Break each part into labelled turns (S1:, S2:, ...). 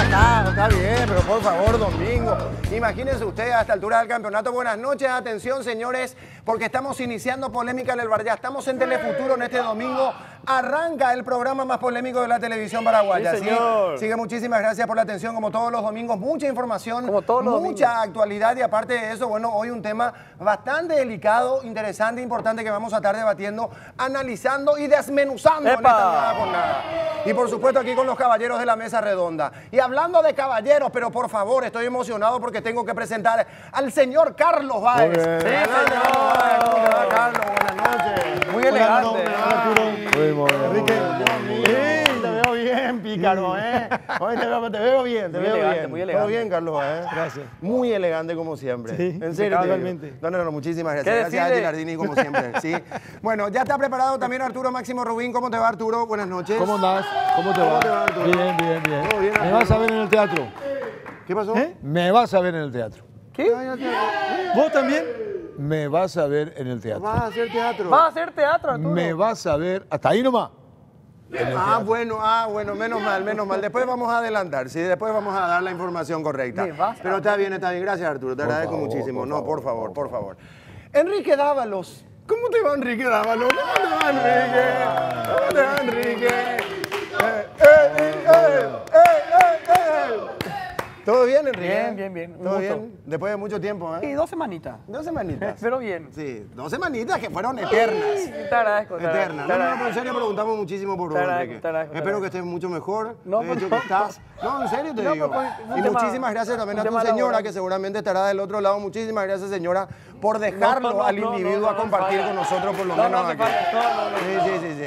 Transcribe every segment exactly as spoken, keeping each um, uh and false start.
S1: acá, está bien, pero por favor, domingo. Imagínense ustedes a esta altura del campeonato. Buenas noches, atención, señores, porque estamos iniciando polémica en el bar. Ya estamos en Telefuturo en este domingo. Arranca el programa más polémico de la televisión paraguaya.
S2: Sí, señor.
S1: Sigue, muchísimas gracias por la atención, como todos los domingos. Mucha información,
S2: como todos los
S1: mucha
S2: domingos.
S1: actualidad y aparte de eso, bueno, hoy un tema bastante delicado, interesante, importante que vamos a estar debatiendo, analizando y desmenuzando en esta nueva jornada. Y por supuesto aquí con los caballeros de la mesa redonda. Y hablando de caballeros, pero por favor, estoy emocionado porque tengo que presentar al señor Carlos Báez.
S2: Sí, señor.
S1: ¿Cómo te va, Carlos? Buenas noches.
S2: Muy elegante.
S3: Muy bien.
S1: Enrique, sí, te veo bien, pícaro, ¿eh? Hoy te veo, te veo bien, te
S2: Muy
S1: veo
S2: elegante,
S1: bien.
S2: muy elegante.
S1: Todo bien, Carlos, ¿eh?
S3: Gracias.
S1: Muy elegante como siempre.
S3: Sí,
S1: en serio.
S3: totalmente.
S1: No, no, no, muchísimas gracias.
S2: ¿Qué
S1: Gracias a
S2: decide?
S1: Gilardini como siempre. Sí. Bueno, ya está preparado también Arturo Máximo Rubín. ¿Cómo te va, Arturo? Buenas noches.
S3: ¿Cómo andás? ¿Cómo te
S1: ¿Cómo
S3: va?
S1: te va, Arturo?
S3: Bien, bien, bien.
S1: Todo bien,
S3: ¿Me
S1: Arturo.
S3: vas a ver en el teatro?
S1: ¿Qué pasó?
S3: ¿Eh? Me vas a ver en el teatro.
S2: ¿Qué?
S3: ¿Vos también? Me vas a ver en el teatro.
S1: ¿Vas a hacer teatro?
S2: ¿Vas a hacer teatro, Arturo?
S3: Me vas a ver, hasta ahí nomás. En el
S1: Ah,
S3: teatro.
S1: bueno, ah, bueno, menos mal, menos mal. Después vamos a adelantar, sí, después vamos a dar la información correcta.
S2: Me vas a
S1: Pero está bien, está bien. Gracias, Arturo, te
S3: Por
S1: agradezco
S3: favor,
S1: muchísimo.
S3: por
S1: No,
S3: favor,
S1: por favor,
S3: por
S1: por favor. Enrique Dávalos. ¿Cómo te va, Enrique Dávalos? ¿Cómo te va, Enrique? ¿Cómo te va, Enrique? Eh, eh, eh, eh, eh, eh, eh. ¿Todo bien, Enrique?
S2: Bien, bien, bien. Un
S1: ¿Todo
S2: gusto.
S1: bien? Después de mucho tiempo,
S2: Sí,
S1: ¿eh?
S2: dos semanitas.
S1: Dos semanitas.
S2: Pero bien.
S1: Sí, dos semanitas que fueron eternas.
S2: Sí, te agradezco. te
S1: Eterna.
S2: agradezco,
S1: No,
S2: te
S1: no, no,
S2: agradezco.
S1: pero en serio preguntamos muchísimo por
S2: Te
S1: vos,
S2: agradezco,
S1: Enrique.
S2: te agradezco, te
S1: Espero que
S2: agradezco.
S1: estés mucho mejor.
S2: No,
S1: de
S2: no,
S1: hecho
S2: no.
S1: que estás. No, en serio te
S2: No,
S1: digo.
S2: pero fue un
S1: Y
S2: tema-
S1: muchísimas gracias también a
S2: un
S1: tu
S2: tema
S1: señora,
S2: laboral.
S1: que seguramente estará del otro lado. Muchísimas gracias, señora, por dejarlo
S2: No, no,
S1: al
S2: no,
S1: individuo
S2: no,
S1: a
S2: no,
S1: compartir
S2: no,
S1: con nosotros, por lo
S2: no, no
S1: menos
S2: hace
S1: aquí.
S2: falta. No, no, no.
S1: Sí, sí, sí, sí.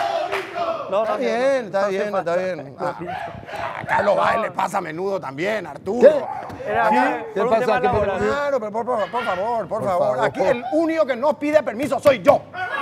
S2: No,
S1: Está
S2: no,
S1: bien,
S2: no,
S1: está
S2: no hace
S1: bien, está
S2: falta.
S1: bien. Ah, a Carlos Báez le pasa a menudo también, Arturo.
S3: ¿Qué?
S2: Era
S3: ¿Sí?
S2: por
S3: ¿Qué
S2: un
S3: pasa?
S2: tema
S3: ¿Qué
S2: laboral.
S3: pasa?
S1: Claro, pero por, por- por favor, por,
S3: Por
S1: favor.
S3: favor,
S1: Aquí
S3: por-
S1: el único que no pide permiso soy yo.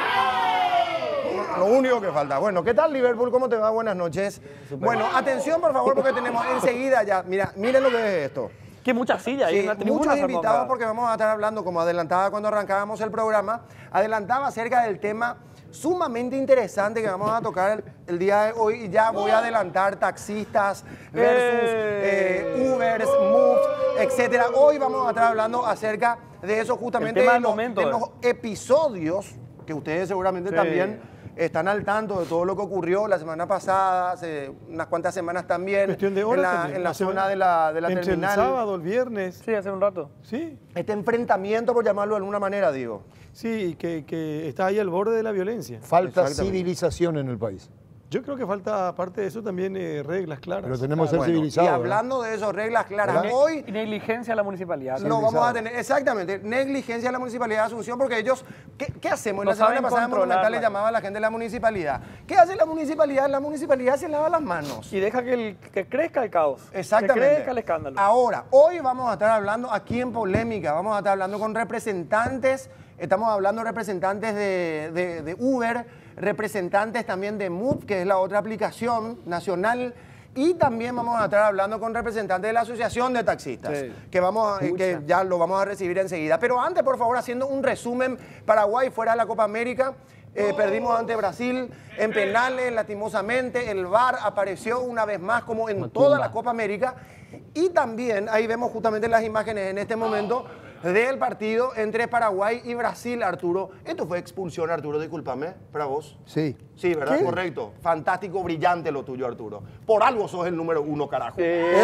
S1: Lo único que falta. Bueno, ¿qué tal, Liverpool? ¿Cómo te va? Buenas noches. Bueno, atención, por favor, porque tenemos enseguida ya. Mira, miren lo que es esto.
S2: Que muchas sillas. Hay
S1: Sí,
S2: una tribuna
S1: muchos
S2: armada.
S1: invitados porque vamos a estar hablando, como adelantaba cuando arrancábamos el programa, adelantaba acerca del tema sumamente interesante que vamos a tocar el, el día de hoy y ya voy a adelantar taxistas versus
S2: Eh.
S1: eh, Ubers, Moves, etcétera. Hoy vamos a estar hablando acerca de eso justamente
S2: El tema
S1: de
S2: del
S1: los,
S2: momento,
S1: de
S2: eh.
S1: los episodios que ustedes seguramente
S2: Sí.
S1: también están al tanto de todo lo que ocurrió la semana pasada, hace unas cuantas semanas también,
S3: Cuestión de
S1: en
S3: horas
S1: la,
S3: también.
S1: en la
S3: La semana-
S1: zona de la, de la
S3: Entre
S1: terminal.
S3: el sábado, el viernes.
S2: Sí, hace un rato.
S3: Sí,
S1: Este enfrentamiento, por llamarlo de alguna manera, digo.
S3: sí, que, que está ahí al borde de la violencia.
S4: Falta
S1: Exactamente.
S4: civilización en el país.
S3: Yo creo que falta, aparte de eso, también eh, reglas claras.
S4: Pero tenemos que ser
S1: Bueno,
S4: civilizados.
S1: y
S4: ¿verdad?
S1: hablando de eso, reglas claras,
S4: ¿Verdad?
S1: hoy
S2: Y negligencia de la municipalidad.
S1: lo vamos a tener, exactamente, negligencia de la Municipalidad de Asunción, porque ellos, ¿qué, qué hacemos? En
S2: No
S1: la semana
S2: saben
S1: pasada en
S2: controlar
S1: Monumental le
S2: la-
S1: llamaba a la gente de la Municipalidad. ¿Qué hace la Municipalidad? La Municipalidad se lava las manos.
S2: Y deja que, el, que crezca el caos.
S1: Exactamente.
S2: Que crezca el escándalo.
S1: Ahora, hoy vamos a estar hablando aquí en Polémica, vamos a estar hablando con representantes, estamos hablando representantes de, de- de Uber, representantes también de Move, que es la otra aplicación nacional, y también vamos a estar hablando con representantes de la Asociación de Taxistas,
S2: Sí.
S1: que, vamos a- eh, que ya lo vamos a recibir enseguida. Pero antes, por favor, haciendo un resumen, Paraguay fuera de la Copa América. Eh, perdimos ante Brasil en penales, lastimosamente. El V A R apareció una vez más como en toda la Copa América. Y también, ahí vemos justamente las imágenes en este momento del partido entre Paraguay y Brasil, Arturo. Esto fue expulsión, Arturo, discúlpame, para vos.
S4: Sí.
S1: Sí, ¿verdad?
S2: ¿Qué?
S1: Correcto. Fantástico, brillante lo tuyo, Arturo. Por algo sos el número uno, carajo.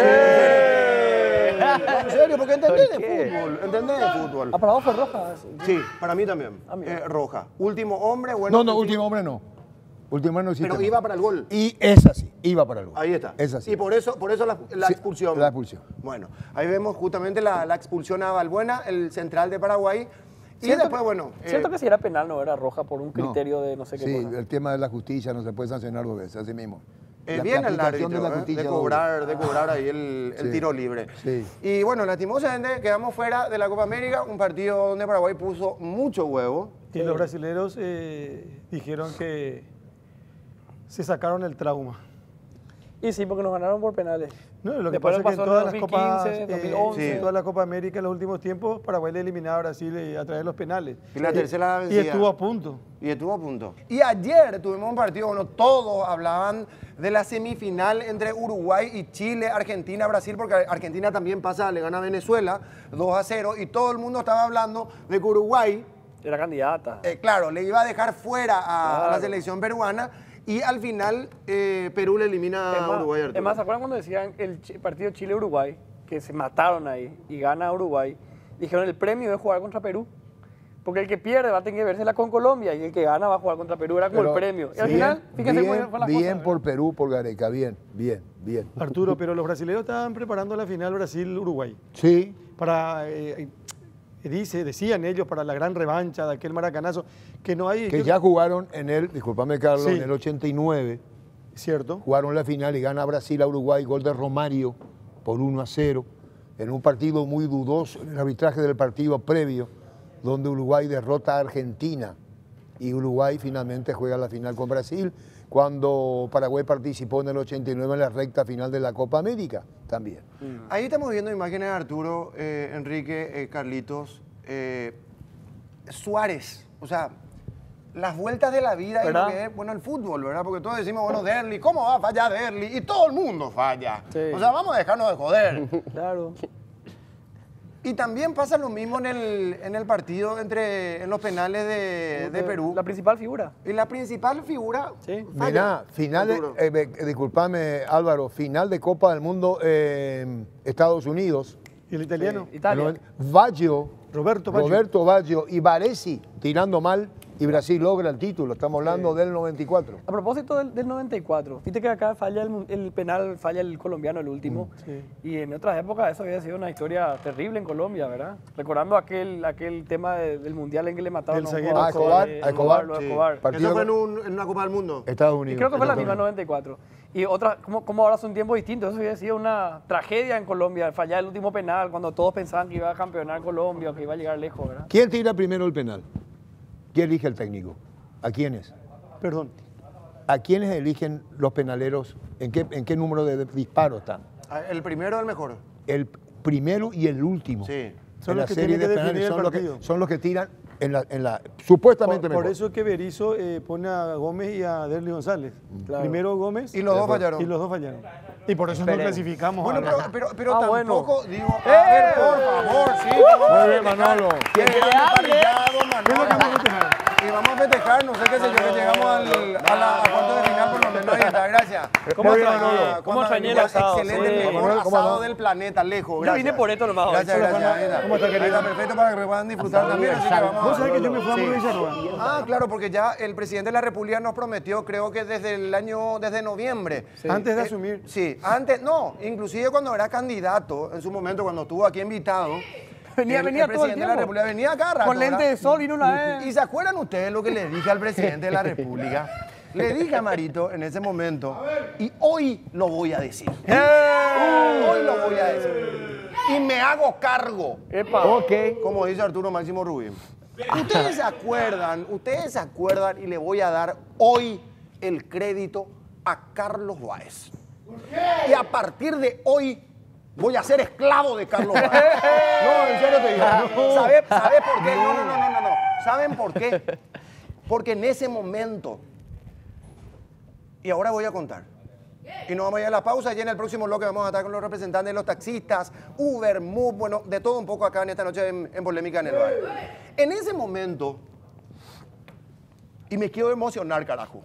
S2: Eh.
S1: No, en serio, porque entendés
S2: ¿Por
S1: de
S2: qué?
S1: fútbol. Entendés de fútbol.
S2: Ah, para vos fue roja.
S1: Sí, para mí también.
S2: Ah, mira.
S1: Eh, roja. Último hombre, bueno.
S4: No, no,
S1: en fin,
S4: último hombre no. Último hombre no existe.
S1: Pero
S4: no.
S1: iba para el gol.
S4: Y es así, iba para el gol.
S1: Ahí está.
S4: Es así.
S1: Y por eso, por eso la, la
S4: Sí,
S1: expulsión.
S4: la expulsión.
S1: Bueno, ahí vemos justamente la, la expulsión a Balbuena, el central de Paraguay. Y
S2: Siento
S1: después,
S2: que-
S1: bueno.
S2: Siento
S1: eh,
S2: que si era penal no era roja por un
S4: No.
S2: criterio de no sé qué
S4: Sí,
S2: cosa.
S4: el tema de la justicia no se puede sancionar dos veces, así mismo.
S1: eh,
S4: La-
S1: bien
S4: la
S1: el
S4: aplicación
S1: árbitro,
S4: de la
S1: ¿eh? de,
S4: justicia
S1: cobrar, de cobrar ahí el, el
S4: Sí.
S1: tiro libre.
S4: Sí.
S1: Y bueno, lastimosamente quedamos fuera de la Copa América, un partido donde Paraguay puso mucho huevo.
S3: Y los brasileños eh, dijeron que se sacaron el trauma.
S2: Y sí, porque nos ganaron por penales.
S3: No, lo que
S2: Después
S3: pasa es que
S2: pasó
S3: en
S2: en
S3: todas las
S2: dos mil quince,
S3: copas, eh,
S2: dos mil once.
S3: en todas las Copas América en los últimos tiempos, Paraguay le eliminaba a Brasil eh, a través de los penales.
S1: Y la tercera la
S3: Y
S1: vencía.
S3: estuvo a punto.
S1: Y estuvo a punto. Y ayer tuvimos un partido, bueno, todos hablaban de la semifinal entre Uruguay y Chile, Argentina, Brasil, porque Argentina también pasa, le gana a Venezuela dos a cero, y todo el mundo estaba hablando de que Uruguay,
S2: Era candidata.
S1: eh, claro, le iba a dejar fuera a, a la
S2: Claro.
S1: selección peruana, y al final eh, Perú le elimina
S2: Es
S1: a
S2: más,
S1: Uruguay.
S2: es
S1: Arturo.
S2: más, ¿se acuerdan cuando decían el chi- partido Chile-Uruguay? Que se mataron ahí y gana Uruguay. Dijeron el premio es jugar contra Perú. Porque el que pierde va a tener que vérsela con Colombia y el que gana va a jugar contra Perú. Era como
S4: Pero
S2: el premio. Y al
S4: bien,
S2: final, fíjense
S4: bien,
S2: cómo fue la
S4: bien
S2: cosa.
S4: por Perú, por Gareca, bien, bien, bien.
S3: Arturo, pero los brasileños estaban preparando la final Brasil-Uruguay.
S4: Sí,
S3: Para, eh, eh, dice, decían ellos, para la gran revancha de aquel maracanazo, que no hay...
S4: que
S3: yo-
S4: ya jugaron en el, discúlpame Carlos,
S3: Sí.
S4: en el ochenta y nueve,
S3: Cierto.
S4: jugaron la final y gana Brasil a Uruguay, gol de Romario por uno a cero, en un partido muy dudoso, en el arbitraje del partido previo, donde Uruguay derrota a Argentina y Uruguay finalmente juega la final con Brasil, cuando Paraguay participó en el ochenta y nueve en la recta final de la Copa América también.
S1: Ahí estamos viendo imágenes de Arturo, eh, Enrique, eh, Carlitos, eh, Suárez, o sea, las vueltas de la vida y lo
S2: ¿Verdad?
S1: que es, bueno, el fútbol, ¿verdad? Porque todos decimos, bueno, Derli, ¿cómo va a fallar Derli? Y todo el mundo falla.
S2: Sí.
S1: O sea, vamos a dejarnos de joder.
S2: Claro.
S1: Y también pasa lo mismo en el, en el partido entre, en los penales de, de Perú.
S2: La principal figura.
S1: Y la principal figura
S2: Sí.
S1: falla.
S4: Mirá, final, de,
S1: Arturo.
S4: eh, eh, disculpame Álvaro, final de Copa del Mundo en Estados Unidos.
S3: ¿Y el italiano?
S2: Sí, Italia.
S4: Baggio,
S3: Roberto Baggio.
S4: Roberto Baggio y Baresi tirando mal y Brasil logra el título. Estamos hablando del noventa y cuatro.
S2: A propósito del, del noventa y cuatro, viste que acá falla el, el penal, falla el colombiano, el último.
S3: sí.
S2: Y en otras épocas eso había sido una historia terrible en Colombia, ¿verdad? Recordando aquel, aquel tema de- del mundial en que le mataron
S3: Del
S2: a un
S3: zaguero.
S2: jugador,
S4: Ah, Escobar,
S2: eh,
S4: a Escobar,
S2: lo de
S1: Sí.
S2: Escobar.
S4: Partido
S1: Eso fue en,
S4: con-
S1: un- en una Copa del Mundo.
S4: Estados
S2: Y
S4: Unidos.
S2: creo que fue la misma
S4: Exactamente.
S2: noventa y cuatro. Y otra, como, como ahora son tiempos distintos, eso había sido una tragedia en Colombia, fallar el último penal, cuando todos pensaban que iba a campeonar Colombia, que iba a llegar lejos, ¿verdad?
S4: ¿Quién tira primero el penal? ¿Quién elige el técnico? ¿A quiénes?
S3: Perdón.
S4: ¿A quiénes eligen los penaleros? ¿En qué, en qué número de disparos están?
S1: Ah, El primero es el mejor.
S4: El primero y el último.
S1: Sí.
S3: Son
S4: En
S3: los
S4: la
S3: que
S4: serie
S3: tienen que
S4: de
S3: definir
S4: penales
S3: el
S4: son los que,
S3: partido.
S4: son los que tiran en la, en la supuestamente
S3: Por, por
S4: mejor.
S3: eso es que Berizzo eh, pone a Gómez y a Derli González.
S2: Claro.
S3: Primero Gómez
S1: Y los dos fallaron.
S3: y los dos fallaron. Y por eso no
S2: Esperemos.
S3: clasificamos.
S1: Bueno,
S3: a
S1: pero,
S3: la-
S1: pero, pero
S2: Ah, bueno.
S1: tampoco, digo, a ver, por favor, sí. que vamos a
S4: Muy bien,
S1: festejar.
S4: Manolo.
S1: Que llegamos parrillados,
S3: ¿Qué es lo que vamos a
S1: Manolo.
S3: festejar?
S1: Y vamos a festejar, no sé qué sé yo, que llegamos al, a la a cuarto de final por lo menos. Ahí está, gracias.
S2: ¿Cómo
S1: Muy
S2: extrañé-
S1: bien,
S2: cómo
S1: ¿cómo
S2: extrañé el
S1: extrañé?
S2: asado?
S1: Excelente,
S2: Sí.
S1: el mejor
S4: Manuel, ¿cómo
S1: asado
S4: no?
S1: del planeta, lejos.
S2: Yo
S1: Gracias.
S2: vine por esto nomás hoy.
S1: Gracias,
S3: Hola,
S1: gracias.
S3: Juana.
S1: ahí está.
S3: ¿Cómo está, querido?
S1: Ahí está perfecto para que puedan disfrutar también. Así que vamos
S3: Vos
S1: a-
S3: sabés que yo me fui a
S1: Sí.
S3: Villarroa.
S1: Ah, claro, porque ya el presidente de la República nos prometió, creo que desde el año, desde noviembre.
S3: Antes de
S1: Eh,
S3: asumir.
S1: Sí, antes, no, inclusive cuando era candidato, en su momento, cuando estuvo aquí invitado.
S2: Venía-
S1: el,
S2: venía
S1: el
S2: todo el
S1: presidente de la
S2: tiempo.
S1: República venía acá rato,
S2: Con lente
S1: ¿verdad?
S2: de sol vino una vez.
S1: ¿Y se acuerdan ustedes lo que le dije al presidente de la República? Le dije a Marito en ese momento, y hoy lo voy a decir. Hoy lo voy a decir. Y me hago cargo.
S2: Epa.
S1: Como dice Arturo Máximo Rubín. Ustedes se acuerdan, ustedes se acuerdan y le voy a dar hoy el crédito a Carlos Báez. Y a partir de hoy voy a ser esclavo de Carlos Báez. No, en serio te digo. ¿Sabe, sabe por qué? No, no, no, no, no, no. ¿Saben por qué? Porque en ese momento, y ahora voy a contar, y nos vamos a ir a la pausa y en el próximo bloque vamos a estar con los representantes de los taxistas, Uber, Move, bueno, de todo un poco acá en esta noche en, en Polémica en el Bar. En ese momento, y me quiero emocionar, carajo.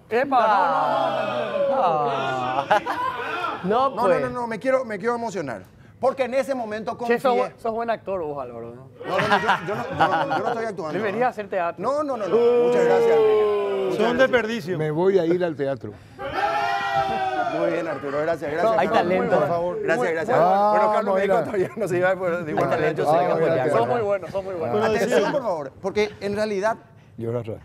S2: Epa,
S5: No,
S1: No,
S5: pues.
S1: no, no, no, me quiero, me quiero emocionar. Porque en ese momento
S2: no, no. Che,
S1: confié...
S2: sos, buen- sos buen actor vos, Álvaro. ¿no?
S1: No, no, no, yo, yo no, yo no- yo no estoy actuando.
S2: Deberías hacer teatro.
S1: No, no, no, no. Muchas gracias, Enrique. Muchas
S3: Son un
S1: gracias.
S3: desperdicio.
S4: Me voy a ir al teatro.
S1: Muy bien, Arturo, gracias, gracias.
S5: Hay
S1: Carlos.
S5: talento.
S1: Por favor. Gracias, gracias.
S4: Ah,
S1: bueno, Carlos me dijo
S4: mira.
S1: todavía no se iba por... Digo, bueno,
S5: talento,
S1: yo sé
S5: sí,
S1: que-
S5: vamos allá.
S2: Sos muy bueno, sos muy bueno.
S1: Atención, por favor, porque en realidad...
S4: Llora atrás.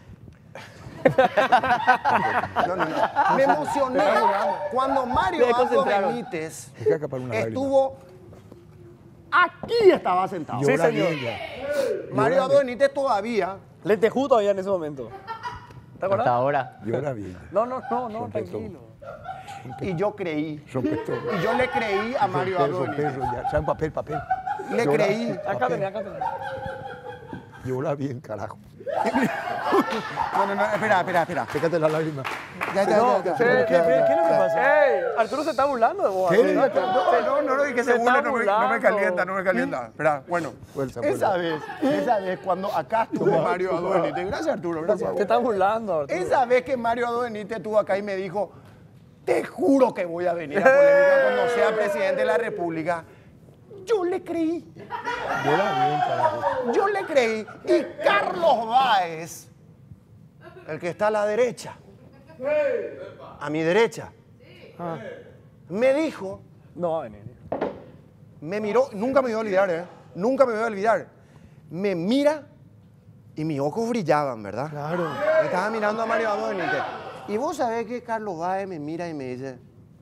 S1: No, no, no. Me emocioné cuando Mario
S5: Me
S1: Abdo
S5: concentraron.
S1: Benítez
S4: Dejá escapar una lágrima.
S1: estuvo... Aquí estaba sentado.
S2: Sí,
S4: Llora
S2: señor.
S4: bien ya.
S1: Mario Abdo Benítez todavía...
S2: Lentejú todavía en ese momento. ¿Te
S5: Hasta
S2: acuerdas?
S5: ahora.
S4: Llora bien.
S2: No, no, no, no, tranquilo.
S1: Y yo creí.
S4: Rompe todo.
S1: Y yo le creí a Mario Abdo
S4: Rompe,
S1: Benítez.
S4: rompe, ya. ¿Saben papel, papel?
S1: Le
S4: Llora.
S1: creí.
S2: Acá tenés, acá tenés.
S4: Llora bien, carajo.
S1: No, no, no, espera, espera, espera.
S4: Sécate la lágrima.
S1: Ya, ya,
S3: No,
S1: ya, ya.
S3: ¿qué, qué, qué, qué es lo que pasa?
S2: ¡Ey! Arturo se está burlando de vos.
S4: ¿Qué?
S2: Arturo.
S1: No, no, no, no, y que se
S2: Se
S1: burle,
S2: está
S1: no me, no me
S2: burlando.
S1: calienta, no me calienta. Espera, bueno,
S4: Fuerza,
S1: esa
S4: fuerza.
S1: vez, esa vez cuando acá estuvo Mario Abdo Benítez, gracias Arturo, gracias.
S2: Te estás burlando, Arturo.
S1: Esa vez que Mario Abdo Benítez estuvo acá y me dijo, te juro que voy a venir a polémica cuando sea presidente de la República, yo le creí,
S4: Llora bien, carajo.
S1: yo le creí. Y Carlos Báez, el que está a la derecha, a mi derecha, me dijo,
S2: No va a venir.
S1: me miró, nunca me voy a olvidar, ¿eh? Nunca me voy a olvidar. Me mira y mis ojos brillaban, ¿verdad?
S3: Claro.
S1: Me estaba mirando a Mario Abdo Benítez. Y vos sabés que Carlos Báez me mira y me dice,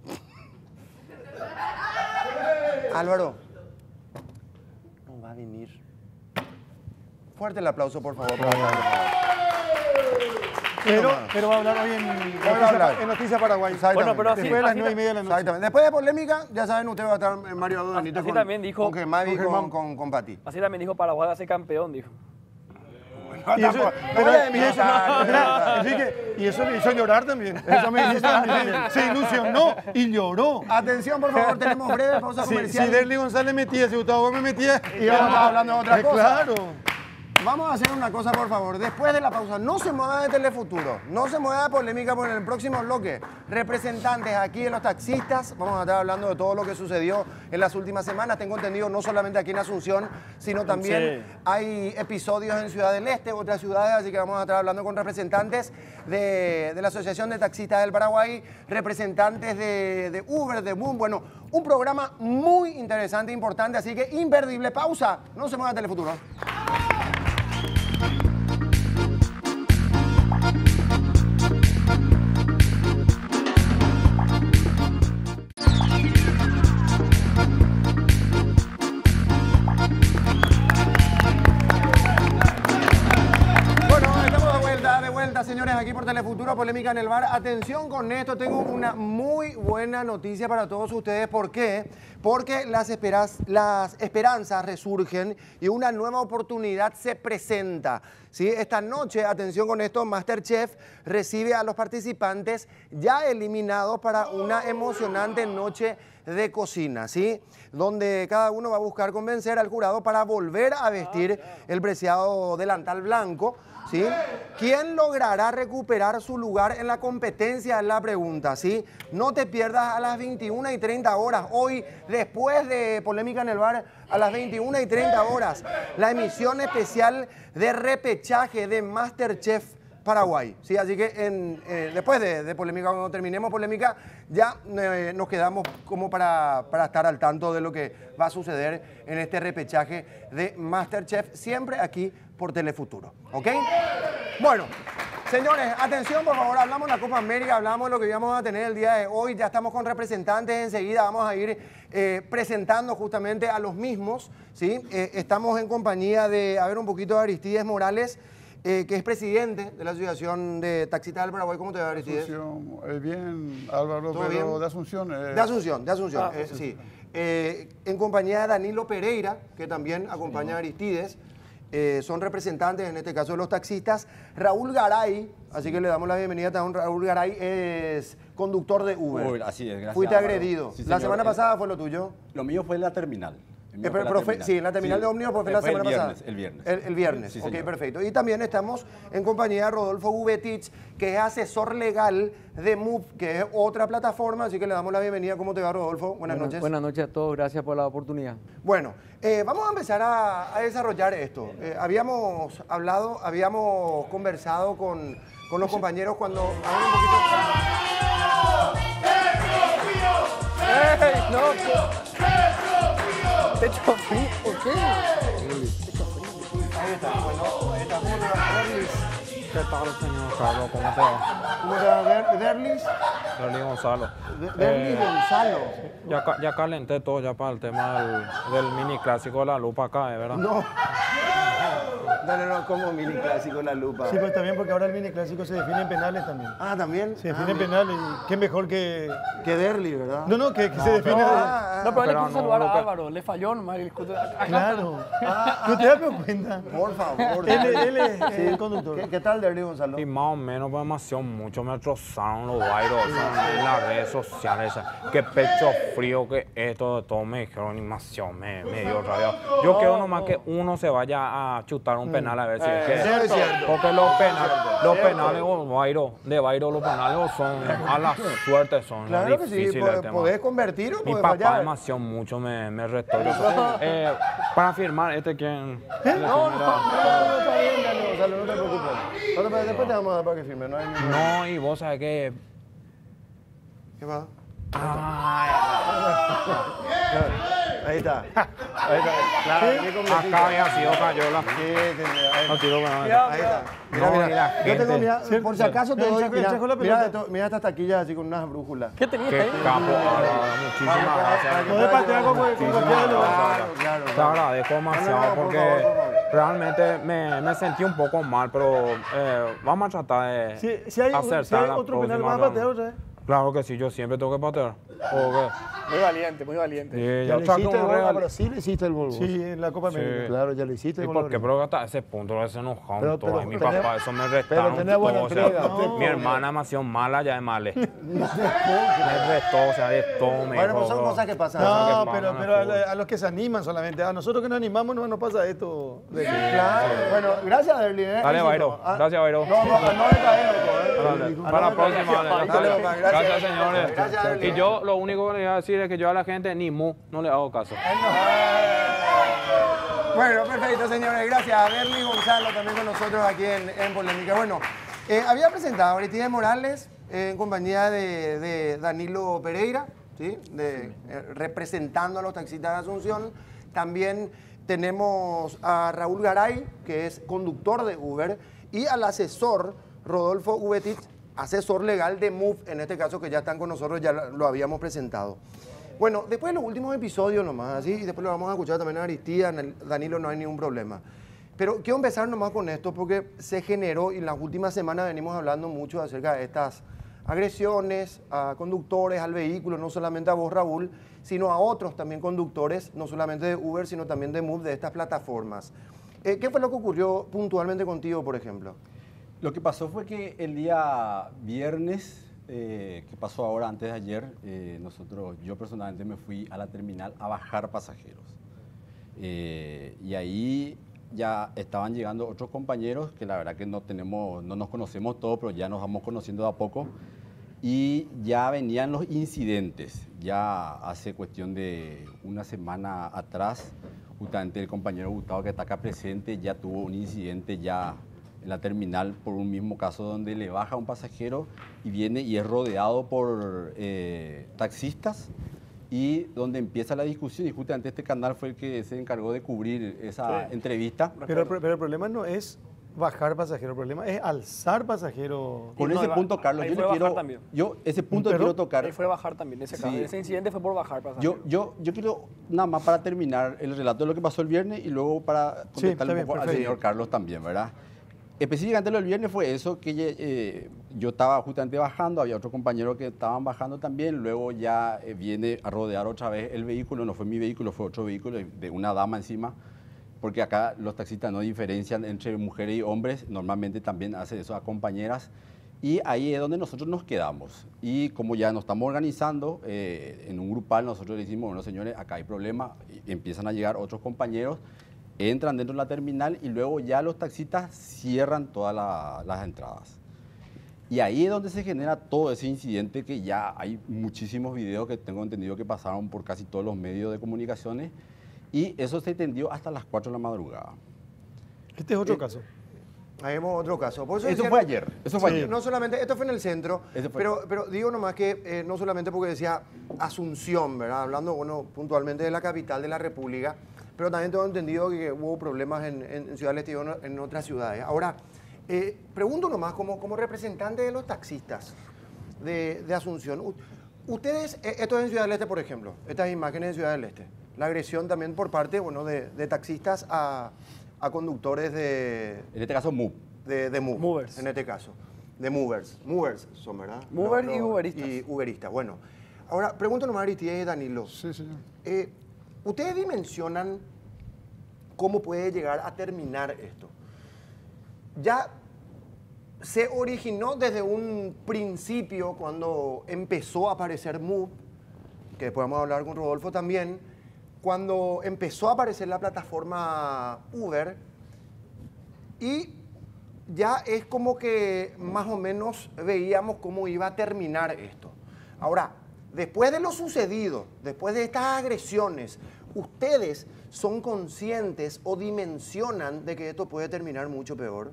S1: Álvaro, no va a venir. Fuerte el aplauso, por favor. Para Álvaro.
S3: Pero, pero va a hablar hoy en Noticias,
S1: hablar.
S3: en Noticias Paraguay.
S1: Exactamente.
S2: Bueno, pero así-
S3: Después de las
S2: así
S3: nueve y
S2: ta-
S3: media de la noche.
S1: Exactamente. Después de polémica, ya saben, usted va a estar en Mario Abdo Benítez
S2: así
S1: con,
S2: también dijo-
S1: con Germán y
S3: con
S1: con,
S3: Germán.
S1: con, con Pati.
S2: Así también dijo Paraguay va a ser campeón, dijo.
S3: Y eso,
S1: No
S3: pero-
S1: vaya a
S3: y eso-
S1: imitar.
S3: espera, Enrique, y eso me hizo llorar también. Eso me hizo también. Se ilusionó y lloró.
S1: Atención, por favor, tenemos breve pausa
S3: Si,
S1: comercial.
S3: si Derly González metía, si Gustavo Gómez metía,
S1: Y vamos a estar hablando de otra
S3: Eh,
S1: cosa.
S3: Claro.
S1: Vamos a hacer una cosa, por favor. Después de la pausa, no se mueva de Telefuturo, no se mueva de polémica, porque en el próximo bloque, representantes aquí de los taxistas, vamos a estar hablando de todo lo que sucedió en las últimas semanas. Tengo entendido no solamente aquí en Asunción, sino también
S2: Sí.
S1: hay episodios en Ciudad del Este, otras ciudades, así que vamos a estar hablando con representantes de, de la Asociación de Taxistas del Paraguay, representantes de, de Uber, de Boom. Bueno, un programa muy interesante, importante, así que imperdible. Pausa, no se mueva de Telefuturo. Bueno, estamos de vuelta, de vuelta, señores, aquí por Telefuturo, Polémica en el Bar. Atención con esto, tengo una muy buena noticia para todos ustedes. ¿Por qué? Porque las, esperas- las esperanzas resurgen y una nueva oportunidad se presenta. ¿Sí? Esta noche, atención con esto, MasterChef recibe a los participantes ya eliminados para una emocionante noche de cocina, ¿sí? Donde cada uno va a buscar convencer al jurado para volver a vestir el preciado delantal blanco, ¿sí? ¿Quién logrará recuperar su lugar en la competencia? Es la pregunta, ¿sí? No te pierdas a las veintiuna y treinta horas. Hoy, después de Polémica en el Bar, a las veintiuna y treinta horas, la emisión especial de repechaje de MasterChef Paraguay. Sí, así que en, eh, después de, de Polémica, cuando terminemos Polémica, ya eh, nos quedamos como para, para estar al tanto de lo que va a suceder en este repechaje de MasterChef, siempre aquí por Telefuturo. ¿Ok? Bueno, señores, atención, por favor, hablamos de la Copa América, hablamos de lo que íbamos a tener el día de hoy, ya estamos con representantes, enseguida vamos a ir eh, presentando justamente a los mismos, ¿sí? Eh, estamos en compañía de, a ver, un poquito de Aristides Morales, Eh, que es presidente de la Asociación de Taxistas del Paraguay. ¿Cómo te va, Aristides?
S5: Asunción, eh, bien, Álvaro,
S1: ¿Todo
S5: pero
S1: bien?
S5: de Asunción. eh,
S1: De Asunción, de Asunción,
S2: Ah,
S1: eh, sí. Eh, en compañía de Danilo Pereira, que también acompaña a Aristides. Eh, son representantes, en este caso de los taxistas. Raúl Garay, así que le damos la bienvenida a Raúl Garay, es conductor de Uber.
S6: Uber, así es, gracias,
S1: Fuiste
S6: Álvaro.
S1: agredido.
S6: Sí,
S1: la
S6: señor.
S1: semana
S6: Eh,
S1: pasada fue lo tuyo.
S6: Lo mío fue en la terminal. El mío
S1: Eh,
S6: fue
S1: pero,
S6: en la
S1: pero fue-
S6: terminal.
S1: sí, en la terminal
S6: Sí.
S1: de ómnibus, pues fue
S6: Eh,
S1: la
S6: fue el
S1: semana
S6: viernes,
S1: pasada.
S6: El viernes.
S1: El, el viernes,
S6: Sí,
S1: ok,
S6: señor.
S1: perfecto. Y también estamos en compañía de Rodolfo Bubetich, que es asesor legal de Move, que es otra plataforma, así que le damos la bienvenida. ¿Cómo te va, Rodolfo? Buenas
S7: Bueno,
S1: noches.
S7: Buenas noches a todos, gracias por la oportunidad.
S1: Bueno, eh, vamos a empezar a, a desarrollar esto. Eh, habíamos hablado, habíamos conversado con, con los compañeros cuando... a ver, un poquito-
S2: ¡Ey! No, pecho frío, ¿por qué?
S1: Ahí está, bueno, ahí está. ¿Cómo te va, Derlis?
S8: ¿Qué tal, señor Carlos? ¿Cómo te va?
S1: ¿Cómo te va, Der- Derlis?
S8: Derly Gonzalo.
S1: De- Derlis
S8: Eh,
S1: Gonzalo.
S8: ya, ca- ya calenté todo ya para el tema del, del mini clásico de la lupa acá, ¿eh? ¿verdad?
S1: No. Dale, no, como mini clásico la lupa.
S3: Sí, pues también porque ahora el mini clásico se define en penales también.
S1: Ah, ¿también?
S3: Se define
S1: ah,
S3: en penales y qué mejor que...
S1: Que Derli, ¿verdad?
S3: No, no, que, que se define...
S1: Ah,
S2: No, pero él le
S8: pero
S2: quiso
S8: no,
S2: saludar
S8: lo
S2: a
S8: que-
S2: Álvaro, le falló nomás. el- acá-
S3: Claro. ¿No te das cuenta?
S1: Por favor.
S3: Él, él es el conductor.
S1: ¿Qué, qué tal, Derli Gonzalo?
S8: Y más o menos, pues demasiado mucho me trozaron los vairos o sea, en las redes sociales. O sea, qué pecho frío que esto de todo me dijeron demasiado, me, me dio rabia. Yo quiero nomás que uno se vaya a chutar un penal a ver si es que...
S1: Eso es cierto.
S8: Porque los penales, los penales o vairo, de vairo los penales son a la suerte, son
S1: Claro que sí,
S8: difíciles el
S1: po-
S8: tema.
S1: podés convertir o
S8: Mi
S1: podés
S8: papá
S1: fallar.
S8: demasiado mucho me, me retó. Yo sé, eh, para firmar, este quien...
S1: No, no, no, no, está bien, Derli Gonzalo, no te preocupes. No te preocupes, después te vamos a dar para que firme, no hay ningún...
S8: No, y vos sabés que...
S1: ¿Qué va?
S8: Ay,
S1: Ahí está. Ahí está. Claro, qué completito.
S8: acá había sido Cayola.
S1: Sí, sí, sí, ahí
S8: No tiro, bueno,
S1: Ahí está. Mira,
S8: No,
S1: mira.
S8: y la
S1: Yo tengo,
S8: gente.
S1: mira,
S3: Sí,
S1: por si
S3: sí.
S1: acaso te
S3: Mira,
S1: doy,
S3: el
S1: mira,
S3: Chaco la
S1: mira,
S3: pelota.
S1: esto- mira estas taquillas así con unas brújulas.
S2: ¿Qué tenías
S8: Qué
S2: ahí?
S8: capo, Álvaro, muchísimas gracias.
S3: Podés patear como con
S8: Muchísimas
S3: cualquiera de los...
S1: Claro,
S8: gracias.
S1: claro,
S8: Te
S1: claro.
S8: agradezco demasiado
S1: No, no, no, por
S8: porque
S1: favor, por favor.
S8: realmente me, me sentí un poco mal, pero eh, vamos a tratar de
S3: Si, si hay,
S8: acertar
S3: si hay
S8: la
S3: otro penal,
S8: próxima
S3: ¿vas a patear
S8: ronda.
S3: otra vez?
S8: Claro que sí, yo siempre tengo que patear. ¿O qué?
S2: Muy valiente, muy valiente.
S8: Sí,
S4: Ya
S8: yo
S4: le
S8: saqué
S4: hiciste el
S8: un
S4: gol a
S8: regalo.
S4: Brasil, le hiciste el gol. vos.
S3: Sí, en la Copa
S8: Sí.
S3: América.
S4: Claro, ya le hiciste
S8: ¿Y
S4: el gol.
S8: por
S4: a
S8: qué?
S4: Brasil.
S8: Pero hasta ese punto ese enojado
S4: Pero-
S8: todo.
S4: pero
S8: mi
S4: tenés-
S8: papá, eso me restaron.
S4: tenés buena
S8: todo, o sea,
S4: entrega.
S3: No.
S8: mi hermana demasiado mala ya de male. me restó, o sea, de todo me
S1: Bueno,
S8: dijo,
S1: pues son
S8: bro.
S1: cosas que pasan.
S3: No,
S8: que
S3: pero,
S8: pasan
S3: pero a,
S8: al
S3: la- a los que se animan solamente. A nosotros que nos animamos no nos pasa esto. De-
S1: Claro. Bueno, gracias, Derli. ¿eh?
S8: Dale,
S1: Éxito.
S8: Bairo.
S1: Ah,
S8: Gracias, Bairo.
S1: No, no, no le caes, loco, ¿eh?
S8: Dale,
S1: No
S8: para la
S1: le
S8: próxima.
S1: caes.
S8: Dale,
S1: Dale,
S8: dale.
S1: papá,
S8: Gracias, señores.
S1: Gracias, Derli.
S8: Y yo lo único que le voy a decir es que yo a la gente ni mu no le hago caso.
S1: Bueno, perfecto, señores. Gracias a Derli Gonzalo también con nosotros aquí en, en Polémica. Bueno, eh, había presentado a Aristides Morales eh, en compañía de, de Danilo Pereira, ¿sí? De, eh, representando a los taxistas de Asunción. También tenemos a Raúl Garay, que es conductor de Uber, y al asesor Rodolfo Ubetich, asesor legal de Move, en este caso que ya están con nosotros, ya lo, lo habíamos presentado. Bueno, después de los últimos episodios nomás, así, y después lo vamos a escuchar también a Aristides, Danilo, no hay ningún problema. Pero quiero empezar nomás con esto porque se generó, y en las últimas semanas venimos hablando mucho acerca de estas agresiones a conductores, al vehículo, no solamente a vos, Raúl, sino a otros también conductores, no solamente de Uber, sino también de Move, de estas plataformas. Eh, ¿Qué fue lo que ocurrió puntualmente contigo, por ejemplo?
S6: Lo que pasó fue que el día viernes, eh, que pasó ahora antes de ayer, eh, nosotros, yo personalmente me fui a la terminal a bajar pasajeros. Eh, y ahí ya estaban llegando otros compañeros que la verdad que no tenemos, no nos conocemos todos, pero ya nos vamos conociendo de a poco. Y ya venían los incidentes. Ya hace cuestión de una semana atrás, justamente el compañero Gustavo que está acá presente ya tuvo un incidente ya en la terminal por un mismo caso donde le baja un pasajero y viene y es rodeado por eh, taxistas y donde empieza la discusión y justamente este canal fue el que se encargó de cubrir esa
S2: Sí.
S6: entrevista.
S3: Pero, el pro- pero el problema no es bajar pasajero, el problema es alzar pasajero.
S6: Con
S2: Y no,
S6: ese
S2: va-
S6: punto, Carlos,
S2: ahí
S6: yo
S2: fue
S6: le
S2: bajar
S6: quiero,
S2: también.
S6: yo ese punto
S3: ¿Pero?
S6: quiero tocar.
S2: Ahí fue bajar también, ese, caso.
S6: Sí.
S2: ese incidente fue por bajar
S6: Yo,
S2: pasajeros.
S6: yo, yo quiero nada más para terminar el relato de lo que pasó el viernes y luego para
S3: Sí,
S6: contestarle
S3: está
S6: un
S3: bien,
S6: poco al
S3: perfecto.
S6: señor Carlos también, ¿verdad? Específicamente lo del viernes fue eso, que eh, yo estaba justamente bajando, había otro compañero que estaban bajando también, luego ya eh, viene a rodear otra vez el vehículo, no fue mi vehículo, fue otro vehículo de una dama encima, porque acá los taxistas no diferencian entre mujeres y hombres, normalmente también hacen eso a compañeras, y ahí es donde nosotros nos quedamos. Y como ya nos estamos organizando eh, en un grupal, nosotros le decimos, bueno señores, acá hay problema, y empiezan a llegar otros compañeros, entran dentro de la terminal y luego ya los taxistas cierran todas la- las entradas. Y ahí es donde se genera todo ese incidente que ya hay muchísimos videos que tengo entendido que pasaron por casi todos los medios de comunicaciones y eso se extendió hasta las cuatro de la madrugada.
S3: Este es otro
S1: Eh,
S3: caso.
S1: Ahí vemos otro caso. Por
S6: Eso
S1: decía-
S6: fue ayer, eso fue
S3: Sí.
S6: ayer.
S1: No solamente, esto fue en el centro,
S6: Ese fue-
S1: pero, pero digo nomás que eh, no solamente porque decía Asunción, ¿verdad? Hablando, bueno, puntualmente de la capital de la República, pero también tengo entendido que hubo problemas en, en, en Ciudad del Este y en- en otras ciudades. Ahora, eh, pregunto nomás, como, como representante de los taxistas de, de Asunción, u- ustedes, eh, esto es en Ciudad del Este, por ejemplo, estas imágenes de Ciudad del Este, la agresión también por parte, bueno, de, de taxistas a, a conductores de,
S6: En este caso, Move.
S1: de, de Move,
S2: Movers.
S1: en este caso, de Movers. Movers son, ¿verdad?
S2: Mover y Uberistas.
S1: Y Uberistas, bueno. Ahora, pregunto nomás a Aristides y Danilo.
S5: Sí, señor.
S1: Eh, ¿Ustedes dimensionan cómo puede llegar a terminar esto? Ya se originó desde un principio cuando empezó a aparecer Move, que después vamos a hablar con Rodolfo también, cuando empezó a aparecer la plataforma Uber, y ya es como que más o menos veíamos cómo iba a terminar esto. Ahora, después de lo sucedido, después de estas agresiones, ¿ustedes son conscientes o dimensionan de que esto puede terminar mucho peor?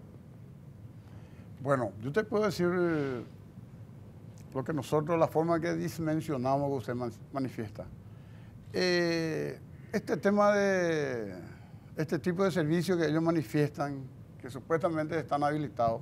S5: Bueno, yo te puedo decir eh, lo que nosotros, la forma que dimensionamos que usted man- manifiesta. Eh, este tema de, este tipo de servicios que ellos manifiestan, que supuestamente están habilitados,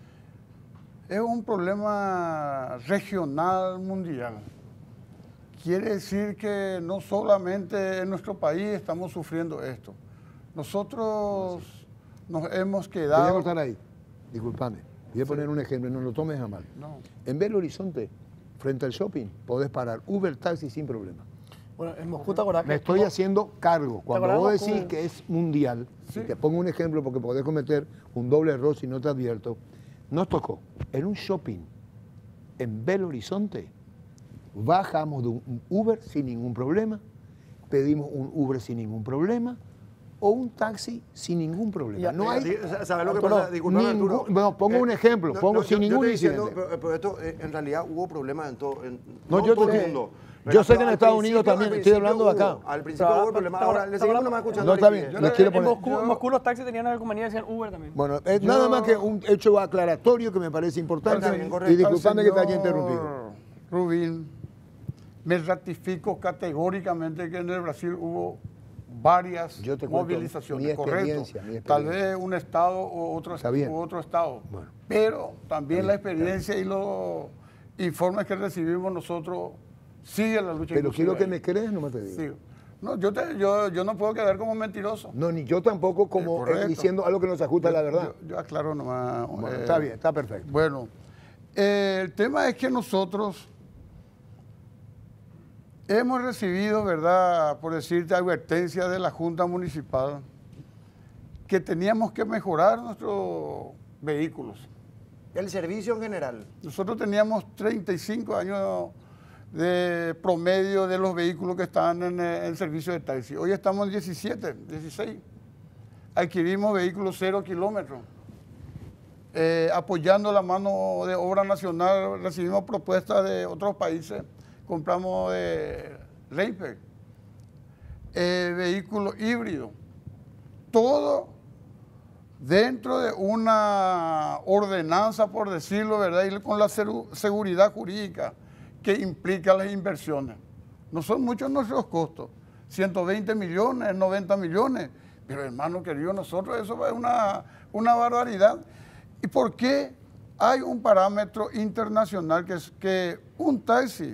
S5: es un problema regional, mundial. Quiere decir que no solamente en nuestro país estamos sufriendo esto. Nosotros nos hemos
S4: Voy a
S5: quedado...
S4: cortar ahí, disculpame. Voy a poner un ejemplo, no lo tomes a mal.
S5: No.
S4: En Belo Horizonte, frente al shopping, podés parar Uber Taxi sin problema.
S2: Bueno, en Moscú, ¿te acordás
S4: Me
S2: que
S4: estoy
S2: todo-
S4: haciendo cargo. Cuando
S2: acordás,
S4: vos
S2: Moscú?
S4: decís que es mundial,
S5: Sí.
S4: y te pongo un ejemplo porque podés cometer un doble error si no te advierto, nos tocó en un shopping en Belo Horizonte, bajamos de un Uber sin ningún problema, pedimos un Uber sin ningún problema o un taxi sin ningún problema.
S2: Ya,
S4: no hay
S1: ¿Sabes lo que
S4: Arturo,
S1: pasa? Disculpame,
S4: ningún-
S1: Arturo.
S4: bueno, pongo un ejemplo, pongo sin
S1: yo- yo
S4: ningún
S1: estoy diciendo,
S4: incidente.
S1: pero, pero esto, eh, en realidad hubo problemas en todo, en,
S4: No,
S1: no
S4: yo
S1: todo
S4: te-
S1: el mundo.
S4: yo
S1: ¿verdad?
S4: sé que
S1: Pero
S4: en
S1: al
S4: Estados Unidos
S1: principio-
S4: también,
S1: al
S4: estoy
S1: principio
S4: hablando de acá.
S1: hubo, Al principio
S2: Pero,
S1: hubo
S2: pero,
S1: problemas.
S2: pero,
S1: Ahora,
S2: pero,
S1: le seguimos
S2: pero,
S1: nomás escuchando.
S4: No,
S1: a
S4: está bien,
S1: Aristides.
S5: Yo
S4: les quiero
S2: En
S4: poner.
S2: Moscú, en Moscú los taxis tenían la compañía y decían Uber también.
S4: Bueno, es
S5: Yo-
S4: nada más que un hecho aclaratorio que me parece importante.
S1: Está bien, correcto.
S4: Y disculpame que te haya
S5: Al señor
S4: interrumpido.
S5: Rubín, me ratifico categóricamente que en el Brasil hubo varias
S4: Yo te cuento
S5: movilizaciones,
S4: mi
S5: correcto.
S4: experiencia, mi
S5: Tal
S4: experiencia.
S5: vez un estado o otro,
S4: Está bien.
S5: u otro estado.
S4: Bueno.
S5: Pero también la experiencia y los informes que recibimos nosotros siguen la lucha.
S4: Pero
S5: inclusiva
S4: quiero que
S5: ahí.
S4: me creas, no me te digo.
S5: Sí. No, yo, te- yo, yo no puedo quedar como mentiroso.
S4: No, ni yo tampoco como
S5: Eh, correcto.
S4: eh, diciendo algo que no se ajusta a la verdad.
S5: Yo, yo aclaro nomás.
S4: Bueno,
S5: eh,
S4: está bien, está perfecto.
S5: Bueno, eh, el tema es que nosotros hemos recibido, ¿verdad?, por decirte, advertencia de la Junta Municipal que teníamos que mejorar nuestros vehículos.
S1: El servicio en general.
S5: Nosotros teníamos treinta y cinco años de promedio de los vehículos que estaban en eh, el servicio de taxi. Hoy estamos en diecisiete, dieciséis. Adquirimos vehículos cero kilómetros. Eh, apoyando la mano de obra nacional, recibimos propuestas de otros países, compramos de Reiper, eh, vehículos híbridos, todo dentro de una ordenanza, por decirlo, ¿verdad? Y con la seru- seguridad jurídica que implica las inversiones. No son muchos nuestros costos, ciento veinte millones, noventa millones, pero hermano querido, nosotros eso es una, una barbaridad. ¿Y por qué hay un parámetro internacional que es que un taxi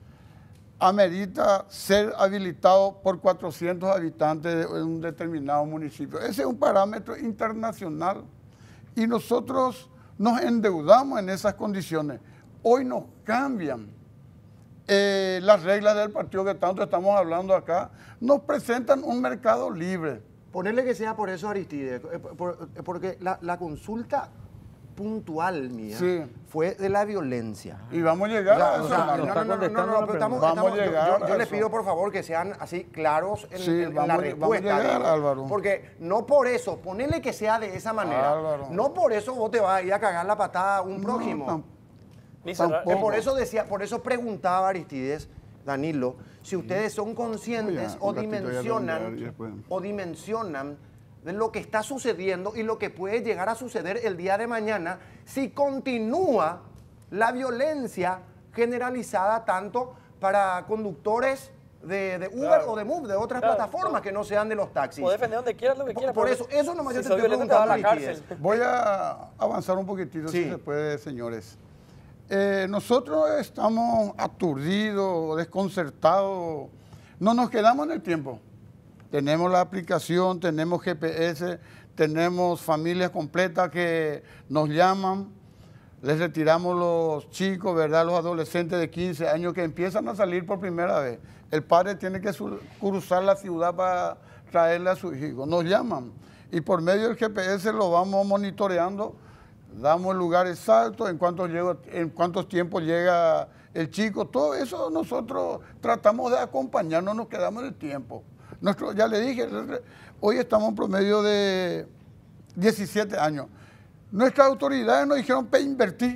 S5: amerita ser habilitado por cuatrocientos habitantes de un determinado municipio? Ese es un parámetro internacional y nosotros nos endeudamos en esas condiciones. Hoy nos cambian eh, las reglas del partido que tanto estamos hablando acá, nos presentan un mercado libre.
S1: Ponerle que sea por eso, Aristides, eh, por- eh, porque la, la consulta puntual mía
S5: Sí.
S1: fue de la violencia.
S5: Y vamos a llegar
S1: O sea,
S5: a eso,
S1: o sea,
S5: hermano.
S1: no, no, no, no, no,
S7: contestando
S1: no,
S7: la
S1: pero estamos,
S5: pregunta. Vamos
S1: estamos-
S5: a
S1: yo-
S5: llegar
S1: yo,
S5: a
S1: yo les
S5: eso.
S1: pido por favor que sean así claros en,
S5: Sí,
S1: en- en
S5: vamos
S1: la
S5: a- vamos a
S1: respuesta.
S5: llegar,
S1: digo.
S5: Álvaro.
S1: Porque no por eso, ponerle que sea de esa manera,
S5: Álvaro.
S1: no por eso vos te vas a ir a cagar la patada a un prójimo.
S5: tam-
S2: Ni cerrar-
S1: Que
S5: tampoco.
S1: por eso decía, por eso preguntaba Aristides, Danilo, si ustedes son conscientes
S5: Ya,
S1: o
S5: un ratito ya
S1: dimensionan
S5: redondear y después.
S1: o dimensionan de lo que está sucediendo y lo que puede llegar a suceder el día de mañana si continúa la violencia generalizada tanto para conductores de, de Uber
S2: Claro.
S1: o de Move, de otras
S2: Claro,
S1: plataformas
S2: claro.
S1: que no sean de los taxis.
S2: Podés defender donde quieras lo que
S1: Por-
S2: quieras.
S1: por
S2: pero
S1: eso- eso nomás yo
S2: si
S1: te
S2: sos
S1: estoy
S2: violento te vas a la
S1: preguntando,
S2: cárcel.
S1: Aristides.
S5: Voy a avanzar un poquitito,
S1: Sí.
S5: si se puede, señores. Eh, nosotros estamos aturdidos, desconcertados, no nos quedamos en el tiempo. Tenemos la aplicación, tenemos G P S, tenemos familias completas que nos llaman, les retiramos los chicos, ¿verdad? Los adolescentes de quince años que empiezan a salir por primera vez. El padre tiene que cruzar la ciudad para traerle a sus hijos. Nos llaman y por medio del G P S lo vamos monitoreando, damos el lugar exacto, en cuántos, llega, en cuántos tiempos llega el chico. Todo eso nosotros tratamos de acompañar, no nos quedamos en el tiempo. Nuestro, ya le dije, hoy estamos en promedio de diecisiete años. Nuestras autoridades nos dijeron para invertir,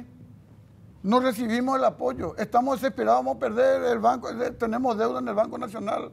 S5: no recibimos el apoyo, estamos desesperados, vamos a perder el banco, tenemos deuda en el Banco Nacional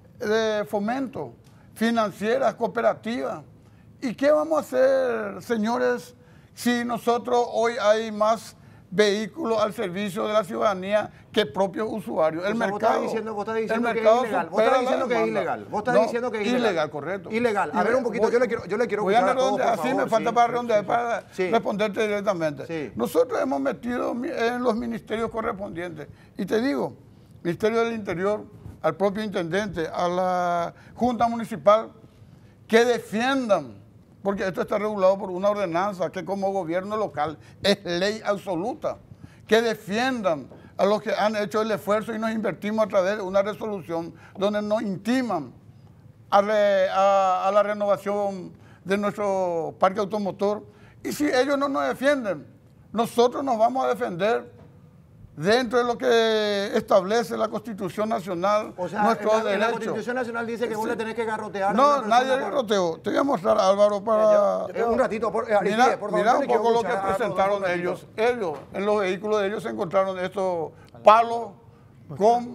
S5: de Fomento, financieras, cooperativas. ¿Y qué vamos a hacer, señores, si nosotros hoy hay más vehículos al servicio de la ciudadanía que propios usuarios? El
S1: O sea,
S5: mercado,
S1: vos estás diciendo, vos estás diciendo
S5: el
S1: que
S5: mercado
S1: es ilegal. Vos
S5: supera
S1: estás diciendo
S5: la
S1: que es
S5: demanda.
S1: ilegal. Vos estás
S5: No,
S1: diciendo que es ilegal.
S5: ilegal, correcto.
S1: Ilegal. A ver un poquito, yo le quiero, yo le quiero
S5: Voy
S1: escuchar
S5: a
S1: a todos, por
S5: redondear, así
S1: favor.
S5: me falta
S1: Sí,
S5: para
S1: sí,
S5: redondear,
S1: sí,
S5: para
S1: sí.
S5: responderte directamente.
S1: Sí.
S5: Nosotros hemos metido en los ministerios correspondientes. Y te digo, Ministerio del Interior, al propio intendente, a la Junta Municipal, que defiendan, porque esto está regulado por una ordenanza que como gobierno local es ley absoluta, que defiendan a los que han hecho el esfuerzo y nos invertimos a través de una resolución donde nos intiman a, re, a, a la renovación de nuestro parque automotor. Y si ellos no nos defienden, nosotros nos vamos a defender dentro de lo que establece la Constitución Nacional,
S1: O sea,
S5: nuestros
S1: en la, en la
S5: derechos.
S1: Constitución Nacional dice que vos le tenés que garrotear. a
S5: No,
S1: una
S5: nadie
S1: persona
S5: le
S1: por-
S5: garroteo. Te voy a mostrar, Álvaro, para...
S1: Eh, yo- un ratito, por, eh, Aristide,
S5: Mira,
S1: por favor,
S5: mira
S1: yo
S5: un
S1: le quiero
S5: poco lo que
S1: escuchar a todos,
S5: presentaron
S1: un ratito.
S5: ellos. Ellos, en los vehículos de ellos se encontraron estos palos con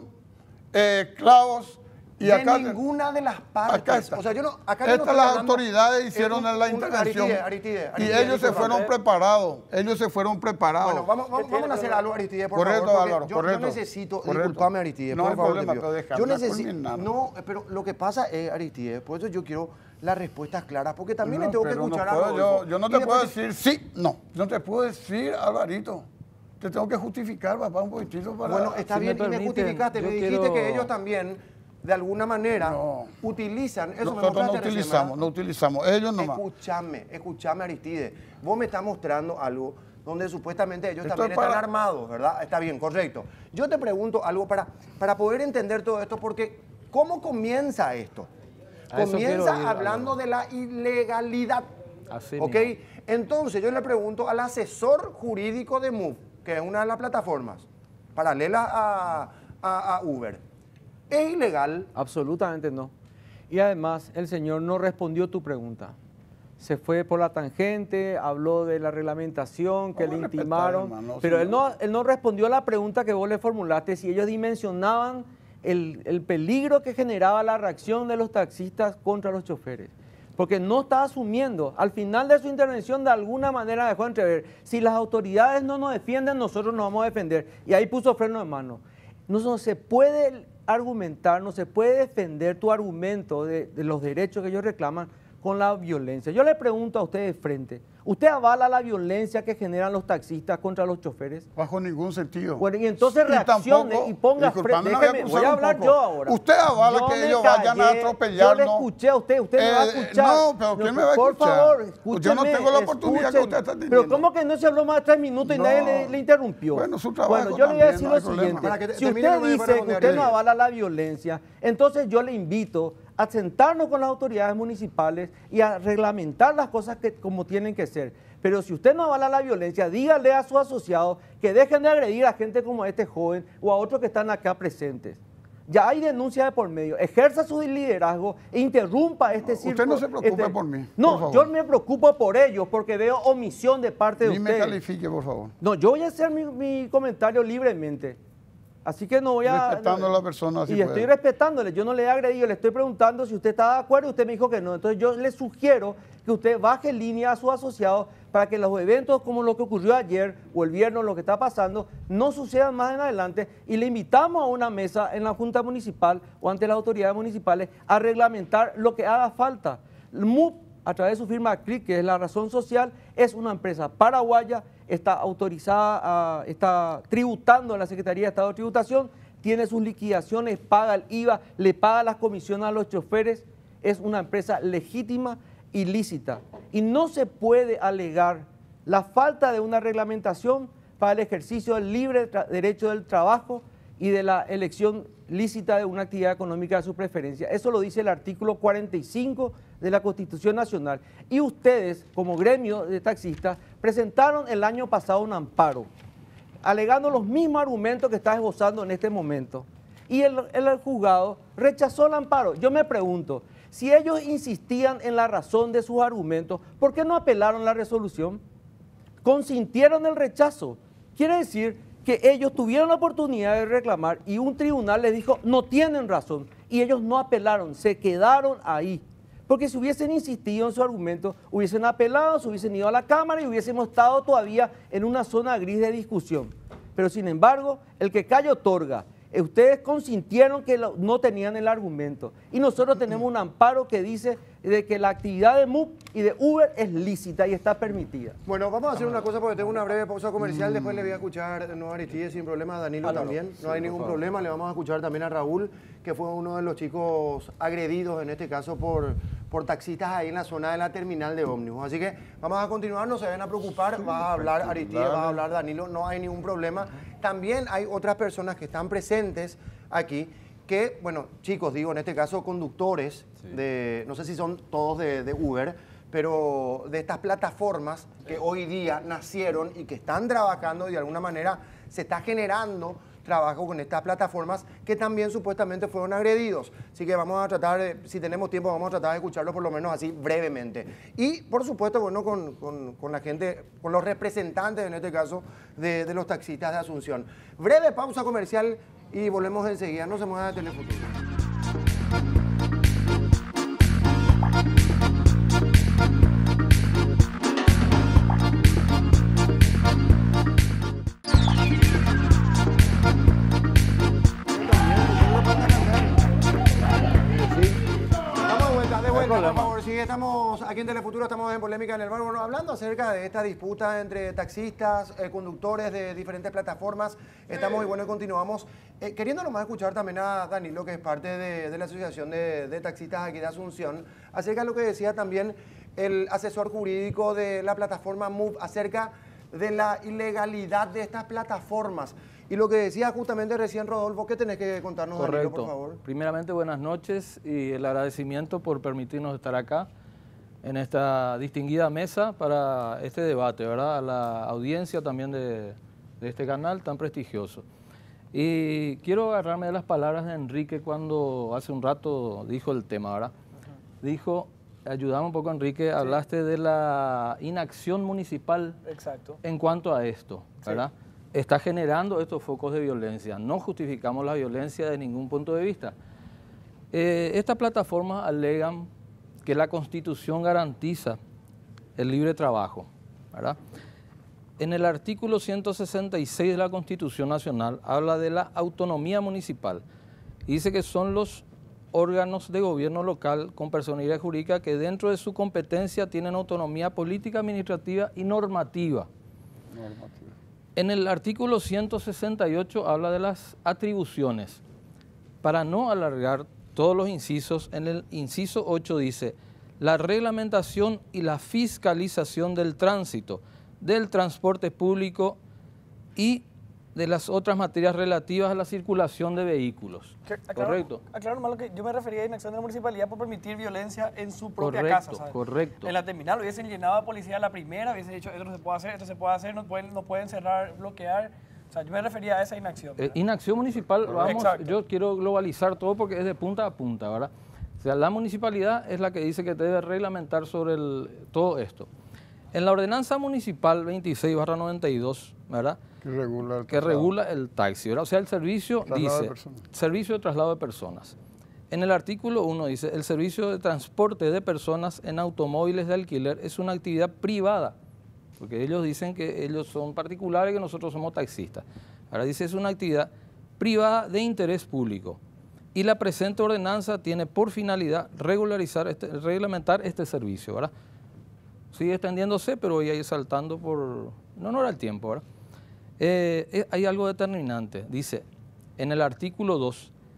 S5: eh, clavos y
S1: de
S5: acá...
S1: ninguna de las partes.
S5: Acá está.
S1: O sea, yo no, acá yo no
S5: Estas
S1: estoy
S5: las
S1: hablando-
S5: autoridades hicieron
S1: Eh, un-
S5: la
S1: un-
S5: intervención
S1: Aristide, Aristide,
S5: y
S1: Aristide,
S5: ellos se
S1: disculpa.
S5: fueron preparados. Ellos se fueron preparados.
S1: Bueno, vamos, vamos, vamos a hacer algo, Aristide, por
S5: Correcto,
S1: favor. porque
S5: Álvaro,
S1: yo,
S5: correcto.
S1: yo necesito,
S5: Correcto.
S1: disculpame, Aristide,
S5: No
S1: por
S5: hay
S1: favor.
S5: problema,
S1: te pido.
S5: pero déjame
S1: yo
S5: hablar por
S1: necesito,
S5: mí, nada.
S1: no, pero lo que pasa es, Aristide, por eso yo quiero las respuestas claras, porque también
S5: No,
S1: le tengo que
S5: pero no
S1: escuchar a
S5: puedo,
S1: Rodolfo.
S5: yo, yo no
S1: Y
S5: te
S1: después
S5: puedo decir sí, no. No te puedo decir, Alvarito. Te tengo que justificar, papá, un poquitito para...
S1: Bueno, está
S7: Si me
S1: bien, y me
S7: permiten,
S1: justificaste, me
S7: yo
S1: dijiste
S7: quiero-
S1: que ellos también, de alguna manera,
S5: No.
S1: utilizan, eso me
S5: Nosotros no
S1: mostraste recién,
S5: utilizamos,
S1: ¿verdad?
S5: no utilizamos. Ellos nomás.
S1: Escúchame, escúchame, Aristide. Vos me estás mostrando algo donde supuestamente ellos
S5: Esto
S1: también
S5: es para-
S1: están armados, ¿verdad? Está bien, correcto. Yo te pregunto algo para, para poder entender todo esto, porque ¿cómo comienza esto?
S7: A eso quiero
S1: Comienza
S7: ir,
S1: hablando
S7: Álvaro.
S1: de la ilegalidad.
S7: Así
S1: ¿Ok?
S7: mismo.
S1: Entonces yo le pregunto al asesor jurídico de Move, que es una de las plataformas paralelas a, a- a Uber. ¿Es ilegal?
S7: Absolutamente no. Y además, el señor no respondió tu pregunta. Se fue por la tangente, habló de la reglamentación, que
S5: Vamos
S7: le
S5: a respetar,
S7: intimaron,
S5: hermano,
S7: pero
S5: si
S7: él
S5: no-
S7: no, él no respondió a la pregunta que vos le formulaste, si ellos dimensionaban el, el peligro que generaba la reacción de los taxistas contra los choferes. Porque no está asumiendo. Al final de su intervención, de alguna manera dejó entrever, si las autoridades no nos defienden, nosotros nos vamos a defender. Y ahí puso freno de mano. No, no se puede argumentar, no se puede defender tu argumento de, de los derechos que ellos reclaman con la violencia. Yo le pregunto a usted de frente, ¿usted avala la violencia que generan los taxistas contra los choferes?
S5: Bajo ningún sentido.
S7: Bueno, y entonces reaccione
S5: tampoco-
S7: y ponga
S5: disculpame,
S7: frente.
S5: no voy a
S7: Déjeme,
S5: acusar
S7: voy a
S5: un
S7: hablar
S5: poco.
S7: yo ahora.
S5: Usted avala
S7: Yo
S5: que
S7: me
S5: ellos vayan a
S7: callé,
S5: atropellarnos.
S7: Yo le escuché a usted, usted me va a
S5: Eh,
S7: escuchar.
S5: no, pero ¿quién me va a
S7: Por
S5: escuchar?
S7: favor,
S5: Yo no
S7: escúcheme,
S5: tengo la oportunidad que
S7: escuchen.
S5: usted está
S7: Pero
S5: teniendo.
S7: ¿cómo que no se habló más de tres minutos y
S5: No.
S7: nadie le, le interrumpió?
S5: Bueno, su trabajo
S7: Bueno, yo le voy a
S5: también,
S7: decir
S5: no
S7: lo
S5: hay problema.
S7: siguiente.
S1: Para que te-
S7: Si
S1: termine,
S7: usted
S1: no me
S7: dice
S1: puede
S7: que
S1: responder,
S7: usted no
S1: Ariel.
S7: avala la violencia, entonces yo le invito a sentarnos con las autoridades municipales y a reglamentar las cosas que, como tienen que ser. Pero si usted no avala la violencia, dígale a sus asociados que dejen de agredir a gente como este joven o a otros que están acá presentes. Ya hay denuncia de por medio. Ejerza su liderazgo e interrumpa este
S5: usted
S7: circo.
S5: no se preocupe
S7: este-
S5: por mí, por
S7: No,
S5: favor.
S7: yo me preocupo por ellos porque veo omisión de parte de
S5: Ni me
S7: ustedes.
S5: califique, por favor.
S7: No, yo voy a hacer mi, mi comentario libremente. Así que no voy a...
S5: Respetando
S7: no-
S5: a la persona, así
S7: Y
S5: puede.
S7: estoy respetándole, yo no le he agredido, le estoy preguntando si usted está de acuerdo y usted me dijo que no. Entonces yo le sugiero que usted baje línea a sus asociados para que los eventos como lo que ocurrió ayer o el viernes, lo que está pasando, no sucedan más en adelante y le invitamos a una mesa en la Junta Municipal o ante las autoridades municipales a reglamentar lo que haga falta. El M U P, a través de su firma C R I C, que es la razón social, es una empresa paraguaya, está autorizada, a- está tributando en la Secretaría de Estado de Tributación, tiene sus liquidaciones, paga el I V A, le paga las comisiones a los choferes, es una empresa legítima ilícita y no se puede alegar la falta de una reglamentación para el ejercicio del libre derecho del trabajo y de la elección lícita de una actividad económica de su preferencia. Eso lo dice el artículo cuarenta y cinco de la Constitución Nacional. Y ustedes, como gremio de taxistas, presentaron el año pasado un amparo, alegando los mismos argumentos que estás esbozando en este momento. Y el, el, el juzgado rechazó el amparo. Yo me pregunto, si ellos insistían en la razón de sus argumentos, ¿por qué no apelaron la resolución? Consintieron el rechazo. Quiere decir que ellos tuvieron la oportunidad de reclamar y un tribunal les dijo, no tienen razón. Y ellos no apelaron, se quedaron ahí. Porque si hubiesen insistido en su argumento, hubiesen apelado, se hubiesen ido a la Cámara y hubiésemos estado todavía en una zona gris de discusión. Pero sin embargo, el que calla otorga. Ustedes consintieron que lo, no tenían el argumento. Y nosotros tenemos un amparo que dice de que la actividad de M U P y de Uber es lícita y está permitida.
S1: Bueno, vamos a hacer una cosa porque tengo una breve pausa comercial. Después le voy a escuchar de nuevo a Aristide sin problema, a Danilo también. No hay ningún problema. Le vamos a escuchar también a Raúl, que fue uno de los chicos agredidos, en este caso por, por taxistas ahí en la zona de la terminal de ómnibus. Así que vamos a continuar, no se vayan a preocupar. Va a hablar Aristide, va a hablar Danilo, no hay ningún problema. También hay otras personas que están presentes aquí que, bueno, chicos, digo, en este caso conductores, sí. de, no sé si son todos de, de Uber, pero de estas plataformas sí. que hoy día nacieron y que están trabajando y de alguna manera se está generando trabajo con estas plataformas que también supuestamente fueron agredidos. Así que vamos a tratar, de, si tenemos tiempo, vamos a tratar de escucharlo por lo menos así brevemente. Y por supuesto, bueno, con, con, con la gente, con los representantes en este caso de, de los taxistas de Asunción. Breve pausa comercial y volvemos enseguida. No se mueva de Telefuturo. Sí, estamos aquí en Telefuturo, estamos en Polémica en el Bar, bueno, hablando acerca de esta disputa entre taxistas, eh, conductores de diferentes plataformas. Estamos y bueno, continuamos. Eh, queriendo nomás escuchar también a Danilo, que es parte de, de la Asociación de, de Taxistas aquí de Asunción, acerca de lo que decía también el asesor jurídico de la plataforma Move, acerca de la ilegalidad de estas plataformas. Y lo que decía justamente recién Rodolfo, ¿qué tenés que contarnos,
S9: Correcto.
S1: Danilo, por favor?
S9: Primeramente, buenas noches y el agradecimiento por permitirnos estar acá en esta distinguida mesa para este debate, ¿verdad? A la audiencia también de, de este canal tan prestigioso. Y quiero agarrarme de las palabras de Enrique cuando hace un rato dijo el tema, ¿verdad? Uh-huh. Dijo, ayudame un poco, Enrique, sí. Hablaste de la inacción municipal.
S2: Exacto.
S9: En cuanto a esto, ¿verdad? Sí. Está generando estos focos de violencia. No justificamos la violencia de ningún punto de vista. Eh, estas plataformas alegan que la Constitución garantiza el libre trabajo, ¿verdad? En el artículo ciento sesenta y seis de la Constitución Nacional habla de la autonomía municipal y dice que son los órganos de gobierno local con personalidad jurídica que dentro de su competencia tienen autonomía política, administrativa y normativa. Normativa. En el artículo ciento sesenta y ocho habla de las atribuciones. Para no alargar todos los incisos, en el inciso ocho dice, la reglamentación y la fiscalización del tránsito, del transporte público y de las otras materias relativas a la circulación de vehículos.
S2: Aclaro,
S9: ¿Correcto?
S2: Aclaro nomás lo que yo me refería a inacción de la municipalidad por permitir violencia en su propia
S9: correcto,
S2: casa. ¿sabes?
S9: Correcto.
S2: En la terminal hubiesen llenado a policía a la primera, hubiesen dicho, esto no se puede hacer, esto se puede hacer, no pueden, no pueden cerrar, bloquear. O sea, yo me refería a esa inacción.
S9: Eh, inacción municipal, vamos, yo quiero globalizar todo porque es de punta a punta, ¿verdad? O sea, la municipalidad es la que dice que debe reglamentar sobre el, todo esto. En la ordenanza municipal veintiséis barra noventa y dos, ¿verdad?
S5: Que regula el,
S9: que regula el taxi, ¿verdad? O sea, el servicio dice, servicio de traslado de personas. En el artículo uno dice, el servicio de transporte de personas en automóviles de alquiler es una actividad privada, porque ellos dicen que ellos son particulares y que nosotros somos taxistas. Ahora dice, es una actividad privada de interés público. Y la presente ordenanza tiene por finalidad regularizar, este, reglamentar este servicio, ¿verdad? Sigue extendiéndose, pero voy a ir saltando por... No, no era el tiempo, ¿verdad? Eh, hay algo determinante. Dice, en el artículo dos,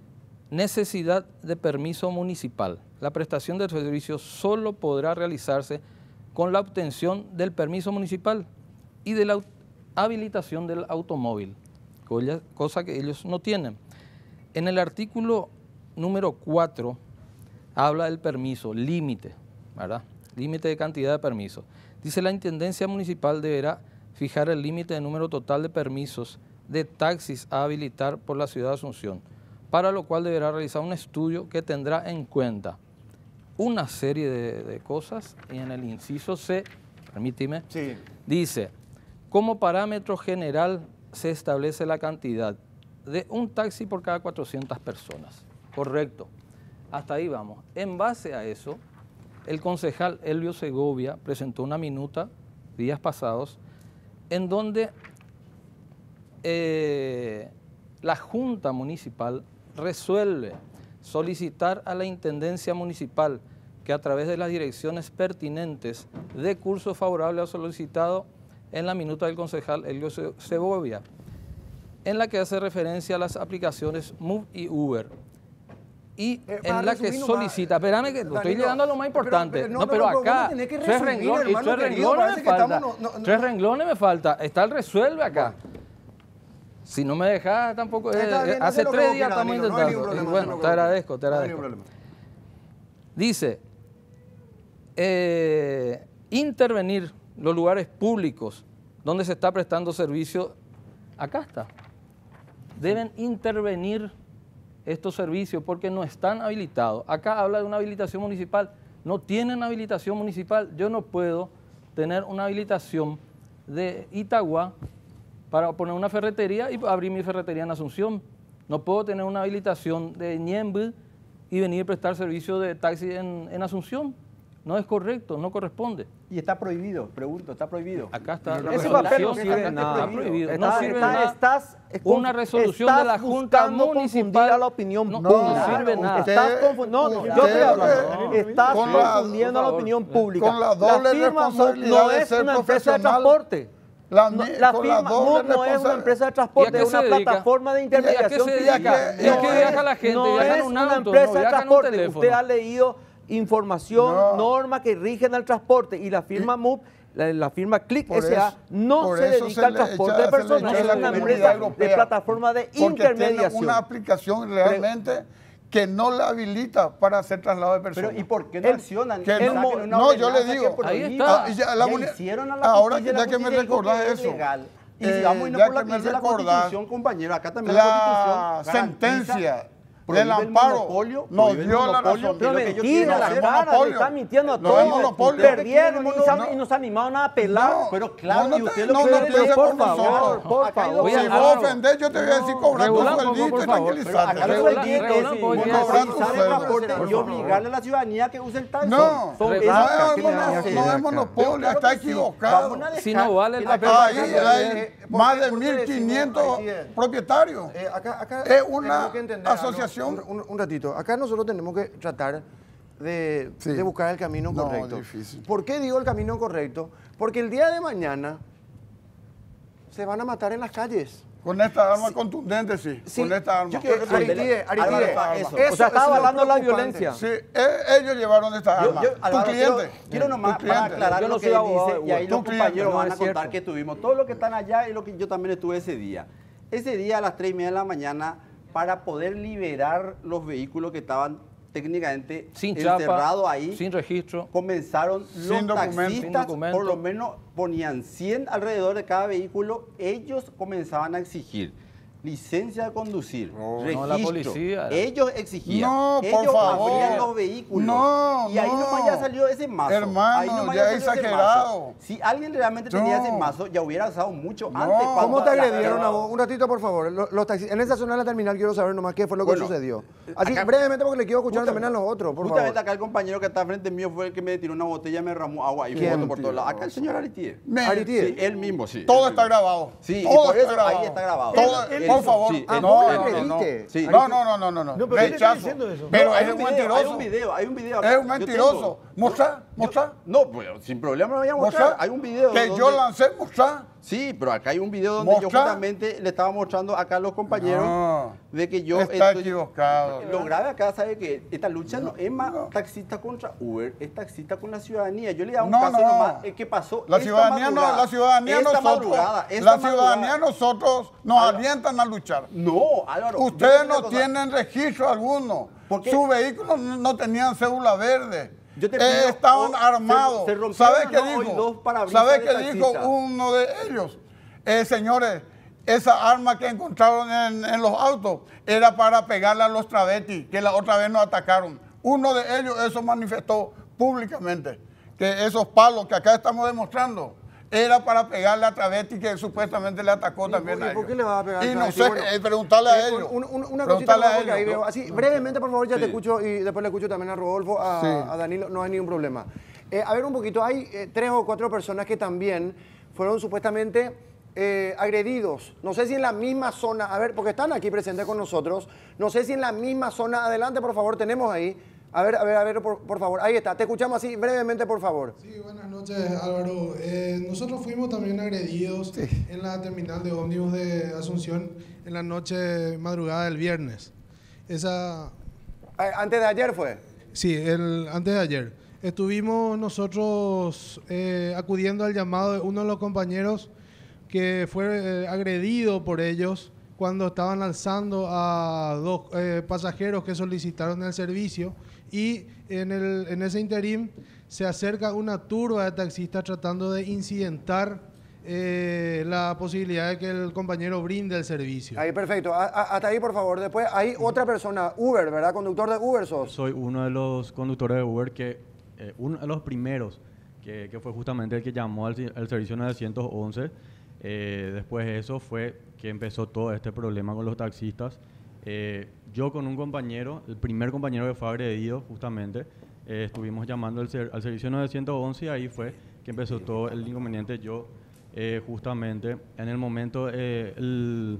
S9: necesidad de permiso municipal. La prestación del servicio solo podrá realizarse con la obtención del permiso municipal y de la habilitación del automóvil, cosa que ellos no tienen. En el artículo número cuatro habla del permiso, límite, ¿verdad? Límite de cantidad de permisos. Dice: la Intendencia Municipal deberá fijar el límite de número total de permisos de taxis a habilitar por la ciudad de Asunción, para lo cual deberá realizar un estudio que tendrá en cuenta una serie de, de cosas, y en el inciso C, permíteme,
S1: Sí.
S9: dice: como parámetro general se establece la cantidad de un taxi por cada cuatrocientas personas. Correcto. Hasta ahí vamos. En base a eso, el concejal Elvio Segovia presentó una minuta días pasados en donde eh, la Junta Municipal resuelve solicitar a la Intendencia Municipal que a través de las direcciones pertinentes dé curso favorable al solicitado en la minuta del concejal Elvio Segovia, en la que hace referencia a las aplicaciones Move y Uber, y
S1: Eh,
S9: en
S1: para
S9: la que
S1: resumir nomás,
S9: solicita, espérame que
S1: Danilo,
S9: estoy llegando a lo más
S1: pero-
S9: importante,
S1: pero-
S9: no,
S1: no,
S9: pero,
S1: pero
S9: acá,
S1: vos tenés que
S9: tres
S1: resumir,
S9: renglones, y
S1: hermano
S9: tres
S1: querido,
S9: renglones
S1: parece
S9: me
S1: que
S9: falta,
S1: estamos- no- no-
S9: tres renglones me falta, está el resuelve acá. Si no me dejas tampoco, eh,
S1: Está bien,
S9: hace
S1: haz lo que
S9: tres
S1: vos
S9: días
S1: quieras,
S9: estamos
S1: Danilo, no hay
S9: intentando,
S1: ningún
S9: y
S1: problema, haz
S9: bueno,
S1: lo que
S9: te
S1: vos
S9: agradezco, te
S1: quieras. No hay
S9: agradezco.
S1: ningún problema.
S9: Dice, eh, intervenir los lugares públicos donde se está prestando servicio, acá está, deben intervenir estos servicios porque no están habilitados. Acá habla de una habilitación municipal, no tienen habilitación municipal. Yo no puedo tener una habilitación de Itagua para poner una ferretería y abrir mi ferretería en Asunción. No puedo tener una habilitación de Ñemby y venir a prestar servicio de taxi en, en Asunción. No es correcto, no corresponde.
S6: Y está prohibido, pregunto, está prohibido.
S9: Acá está.
S7: Ese papel no
S9: resolución,
S7: sirve
S9: acá
S7: de
S9: está
S7: nada.
S9: prohibido.
S7: Está-
S9: no sirve de
S7: está-
S9: nada.
S7: estás-
S9: Una resolución
S7: estás
S9: de la Junta
S7: buscando confundir
S9: Municipal
S7: a la opinión
S9: no,
S7: pública.
S9: no sirve de nada.
S7: Estás
S5: Usted-
S7: confu- no, no, yo
S5: usted-
S7: estoy hablando.
S5: no.
S7: Estás
S5: Con la-
S7: confundiendo a la
S9: por favor.
S7: opinión pública.
S5: Con la doble
S7: firma
S5: responsabilidad
S7: no
S5: de
S7: es
S5: ser
S7: una empresa de
S5: profesional.
S7: transporte.
S5: La,
S7: No,
S5: mi-
S7: la
S5: con
S7: firma
S5: la doble
S7: Move no es una
S5: responsabilidad.
S7: empresa de
S9: ¿Y a
S7: transporte,
S9: qué
S7: es
S9: se
S7: una
S9: dedica?
S7: plataforma de
S9: ¿Y a qué
S7: intermediación
S9: se
S7: física.
S9: dedica? ¿Y a qué
S7: No
S9: viaja
S7: es-
S9: la gente?
S7: No
S9: ¿Viaja en
S7: es
S9: un
S7: una
S9: auto?
S7: empresa
S9: ¿No
S7: de
S9: viaja en un
S7: transporte.
S9: teléfono?
S7: Usted ha leído información,
S5: No.
S7: normas que rigen al transporte y la firma Move, la, la firma Click
S5: Por
S7: S A
S5: eso-
S7: no
S5: por
S7: se
S5: eso
S7: dedica
S5: se
S7: al
S5: le
S7: transporte
S5: echa-
S7: de
S5: se le
S7: personas,
S5: echa
S7: es
S5: la
S7: una
S5: comunidad
S7: empresa de
S5: europea.
S7: plataforma de
S5: Porque tiene
S7: intermediación.
S5: una aplicación realmente que no la habilita para hacer traslado de personas.
S6: Pero ¿y por qué no
S7: El-
S6: accionan?
S5: que
S6: Y
S5: no-
S6: sacan una
S5: no, yo le
S6: ordenanza
S5: digo.
S6: que
S9: Ahí
S6: prohíba?
S9: está.
S5: Ah, ya la
S6: Ya
S5: muni-
S6: hicieron a la
S5: ahora
S6: justicia,
S5: que
S6: la
S5: ya que me
S6: justicia dijo
S5: recordás
S6: que es
S5: eso,
S6: legal. Y
S5: eh,
S6: si vamos a ir
S5: ya
S6: por la
S5: que
S6: que
S5: me
S6: dice la
S5: recordás,
S6: Constitución, compañero, acá también la,
S5: la
S6: Constitución garantiza,
S5: sentencia
S6: prohíbe
S5: del
S6: el
S5: amparo
S6: monopolio,
S5: nos
S6: prohíbe el
S5: dio la
S6: monopolio,
S5: razón.
S6: que es
S7: Pero
S6: lo que ellos
S7: mentira,
S6: quieren
S7: la
S6: hacer.
S7: cara, le
S5: monopolio.
S7: está mintiendo a
S5: No
S7: todos.
S5: es monopolio.
S7: Perdieron y,
S6: No,
S7: se-
S6: no.
S7: y nos animaron a apelar.
S5: No,
S6: Pero claro,
S5: no, no
S6: y
S5: te-
S6: usted lo
S5: no,
S6: que
S5: no
S6: quiere
S5: piense
S6: es,
S5: por
S7: por favor,
S5: nosotros.
S7: por
S6: Acá hay
S7: favor.
S6: dos
S9: Oye,
S5: Si
S6: cosas.
S5: vos
S9: Álvaro.
S5: ofendés, yo te voy a decir cobrar tu
S9: Regulá un poco,
S5: sueldito
S9: por
S5: y
S9: favor.
S5: tranquilizate.
S6: Acá lo que
S9: Regulá-
S6: quiere
S9: regulá
S6: es
S9: un poco,
S6: y
S9: ya.
S5: Cobrar tu
S6: monopolizar el
S5: sueldo.
S6: transporte
S1: Por
S6: y
S1: favor.
S6: obligarle a la ciudadanía que use el taxi.
S5: No,
S7: Son
S5: no,
S7: rascas
S5: es
S7: que
S5: mono-
S7: tenía que
S5: no
S7: ir
S5: es
S7: acá.
S5: monopolio,
S6: Pero
S5: está
S6: claro que sí.
S5: equivocado.
S6: Vamos a dejar
S9: Si no vale el
S6: que
S9: papel,
S5: Ahí
S1: Eh,
S5: hay
S1: eh,
S5: más
S1: ¿por
S5: de
S1: qué- por qué
S5: mil quinientos
S1: decimos- ahí es.
S5: propietarios.
S1: Eh, acá, acá
S5: Es una
S1: tenemos que entender algo.
S5: asociación.
S1: Un, un- un ratito. Acá nosotros tenemos que tratar de,
S5: Sí.
S1: de buscar el camino
S5: No,
S1: correcto.
S5: difícil.
S1: ¿Por qué digo el camino correcto? Porque el día de mañana se van a matar en las calles.
S5: Con esta arma contundente, sí.
S1: Sí,
S5: Con esta arma.
S1: yo quiero- Aritide, Aritide,
S6: Álvaro,
S1: eso,
S6: eso.
S7: O sea,
S1: eso
S7: está
S1: es lo
S7: avalando la
S1: preocupante.
S7: violencia.
S5: Sí, e- ellos llevaron esta
S6: Yo,
S5: arma.
S6: yo,
S5: tu
S6: Álvaro,
S5: cliente.
S6: quiero, quiero nomás
S5: tu
S6: para
S5: cliente.
S6: aclarar
S7: Yo no
S6: lo
S7: soy
S6: que
S7: abogado
S6: dice
S7: de
S6: y ahí
S5: Tu
S6: los
S5: cliente,
S6: compañeros
S5: no
S6: van
S7: es
S6: a contar
S7: cierto.
S6: que tuvimos. Todo lo que están allá es lo que yo también estuve ese día. Ese día a las tres y media de la mañana, para poder liberar los vehículos que estaban técnicamente
S9: Sin chapa,
S6: encerrados ahí,
S9: sin registro.
S6: comenzaron
S5: Sin
S6: los
S5: documento.
S9: Sin
S6: taxistas,
S9: documento.
S6: por lo menos ponían cien alrededor de cada vehículo, ellos comenzaban a exigir licencia de conducir, registro.
S9: no, la policía era.
S6: Ellos exigían.
S5: No, por
S6: ellos
S5: favor.
S6: abrían los vehículos.
S5: No,
S6: y ahí
S5: no.
S6: nomás ya salió ese mazo.
S5: Hermano,
S6: Ahí nomás
S5: ya
S6: salió ese
S5: exagerado.
S6: mazo. Si alguien realmente tenía
S5: No.
S6: ese mazo, ya hubiera usado mucho
S5: No.
S6: antes. cuando
S1: ¿Cómo te
S6: la-
S1: agredieron
S6: la-
S1: a vos? Un ratito, por favor. Los, los taxis- en esa zona de la terminal quiero saber nomás qué fue lo que
S6: Bueno,
S1: sucedió. Así,
S6: acá-
S1: brevemente, porque le quiero escuchar
S6: Justamente-
S1: también a los otros, por
S6: Justamente
S1: favor.
S6: acá el compañero que está frente mío fue el que me tiró una botella y me derramó agua y
S1: ¿Quién?
S6: foto por todos lados. Acá el señor Aritide.
S5: Me-
S1: Aritide.
S6: Sí, él mismo, sí.
S5: Todo
S6: él
S5: está
S6: mismo.
S5: grabado.
S6: Sí, y
S5: todo
S6: por eso ahí está grabado.
S5: Todo-
S6: Él- él
S5: por
S6: hizo-
S5: favor.
S6: sí,
S5: Ah,
S6: él-
S5: no,
S1: él-
S5: no,
S1: él-
S5: no, no.
S1: él-
S6: Sí.
S5: No, no, no, no, no, no.
S3: No, pero ¿qué le está
S5: Rechazo.
S3: diciendo eso?
S5: Pero
S6: hay
S5: es
S6: un
S5: un
S6: video,
S5: mentiroso.
S6: Hay un video, hay un video.
S5: Es
S6: acá.
S5: un
S6: Yo
S5: mentiroso.
S6: tengo.
S5: Mostrá,
S6: Yo-
S5: mostrá.
S6: No, pues sin problema lo voy a mostrar.
S5: Mostrá.
S6: Hay un video.
S5: Que yo
S6: donde-
S5: lancé, mostrá.
S6: Sí, pero acá hay un video donde yo
S5: ¿Mostrar?
S6: justamente le estaba mostrando acá a los compañeros
S5: No,
S6: de que yo
S5: está
S6: estoy-
S5: equivocado.
S6: Lo grave acá, ¿sabe que esta lucha no, es más taxista contra Uber, es taxista con la ciudadanía? Yo le daba un
S5: No,
S6: caso
S5: no.
S6: nomás, el que pasó
S5: La
S6: esta
S5: ciudadanía, no,
S6: madrugada,
S5: la ciudadanía
S6: esta
S5: nosotros,
S6: madrugada, esta
S5: la ciudadanía
S6: madrugada.
S5: nosotros nos
S6: Álvaro.
S5: alientan a luchar.
S6: No, Álvaro. yo
S5: Ustedes
S6: te digo
S5: no
S6: una cosa.
S5: tienen registro alguno.
S6: ¿Por qué?
S5: Sus vehículos no no tenían cédula verde.
S6: Yo te
S5: Eh,
S6: pido,
S5: estaban
S6: oh,
S5: armados.
S6: se- se rompieron
S5: ¿Sabes
S6: las
S5: qué
S6: dos- hoy
S5: dijo?
S6: dos parabrisas
S5: ¿Sabes
S6: de
S5: qué dijo
S6: taxista.
S5: uno de ellos? Eh, señores, esa arma que encontraron en, en los autos era para pegarle a los travestis que la otra vez nos atacaron. Uno de ellos eso manifestó públicamente, que esos palos que acá estamos demostrando era para pegarle a travesti que supuestamente le atacó también
S1: por qué-
S5: a
S1: por
S5: ellos.
S1: qué le va a pegar
S5: Y
S1: al
S5: no
S1: travesti?
S5: sé,
S1: Bueno,
S5: eh, preguntarle a
S1: Eh,
S5: ellos.
S1: un- un- una cosita
S5: Preguntarle
S1: más
S5: a
S1: porque ahí
S5: ellos.
S1: veo. Así, brevemente, por favor, ya te
S6: Sí.
S1: escucho y después le escucho también a Rodolfo, a,
S5: Sí.
S1: a Danilo, no hay ningún problema. Eh, a ver un poquito, hay eh, tres o cuatro personas que también fueron supuestamente eh, agredidos. No sé si en la misma zona, a ver, porque están aquí presentes con nosotros, no sé si en la misma zona, adelante, por favor, tenemos ahí. A ver, a ver, a ver, por, por favor, ahí está, te escuchamos así brevemente, por favor.
S10: Sí, buenas noches, Álvaro. Eh, nosotros fuimos también agredidos en la terminal de ómnibus de Asunción en la noche madrugada del viernes. Esa,
S1: Eh, Antes de ayer fue.
S10: sí, el, antes de ayer. Estuvimos nosotros eh, acudiendo al llamado de uno de los compañeros que fue eh, agredido por ellos cuando estaban alzando a dos eh, pasajeros que solicitaron el servicio, y en, el, en ese interín se acerca una turba de taxistas tratando de incidentar eh, la posibilidad de que el compañero brinde el servicio.
S1: Ahí, perfecto. A- a- hasta ahí, por favor. Después, hay otra persona, Uber, ¿verdad? Conductor de Uber sos.
S11: Soy uno de los conductores de Uber que, eh, uno de los primeros, que, que fue justamente el que llamó al, si- al servicio novecientos once. Eh, después de eso fue que empezó todo este problema con los taxistas. Eh, yo con un compañero, el primer compañero que fue agredido justamente, eh, estuvimos llamando al, ser- al servicio novecientos once y ahí fue que empezó todo el inconveniente. Yo eh, justamente en el momento, eh, el-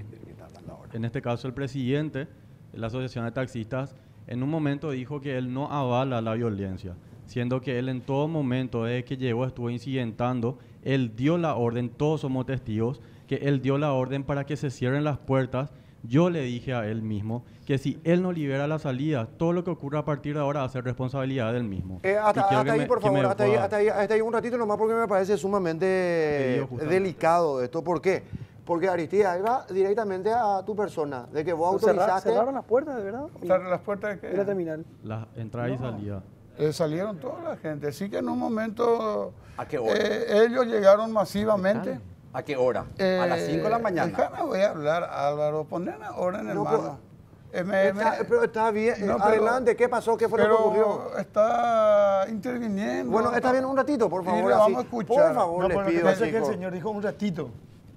S11: en este caso el presidente de la Asociación de Taxistas, en un momento dijo que él no avala la violencia, siendo que él en todo momento desde que llegó estuvo incidentando. Él dio la orden, todos somos testigos, que él dio la orden para que se cierren las puertas. Yo le dije a él mismo que si él no libera la salida, todo lo que ocurra a partir de ahora va a ser responsabilidad del mismo.
S1: Eh, hasta
S11: Y quiero
S1: hasta
S11: que
S1: ahí,
S11: me-
S1: por
S11: que
S1: favor,
S11: me
S1: hasta ahí,
S11: pueda-
S1: hasta, ahí, hasta ahí un ratito nomás porque me parece sumamente
S11: Pedido justamente.
S1: delicado esto. ¿Por qué? Porque Aristide, ahí va directamente a tu persona, de que vos
S2: Cerra-
S1: autorizaste...
S2: ¿Cerraron las puertas, de verdad?
S5: Cerrar las puertas de
S2: De la
S5: que
S2: terminal.
S11: La entrada y salida.
S5: eh, salieron toda la gente. Sí que en un momento
S6: ¿A qué hora?
S5: eh, ellos llegaron masivamente.
S6: ¿A qué hora?
S5: Eh,
S6: a las cinco de la mañana.
S5: Déjame, voy a hablar, Álvaro. Poner orden,
S1: No,
S5: hermano. Eh, me-
S1: Está-
S5: me-
S1: pero está bien.
S5: No,
S1: eh,
S5: pero-
S1: Adelante, ¿qué pasó? ¿Qué fue lo que
S5: pero
S1: ocurrió?
S5: está interviniendo.
S1: Bueno, está bien un ratito, por
S5: Y
S1: favor.
S5: le
S1: así.
S5: vamos a escuchar.
S1: Por favor,
S3: No,
S1: les
S3: pero lo que
S1: pido,
S3: pasa es que el
S1: chicos.
S3: señor dijo un ratito.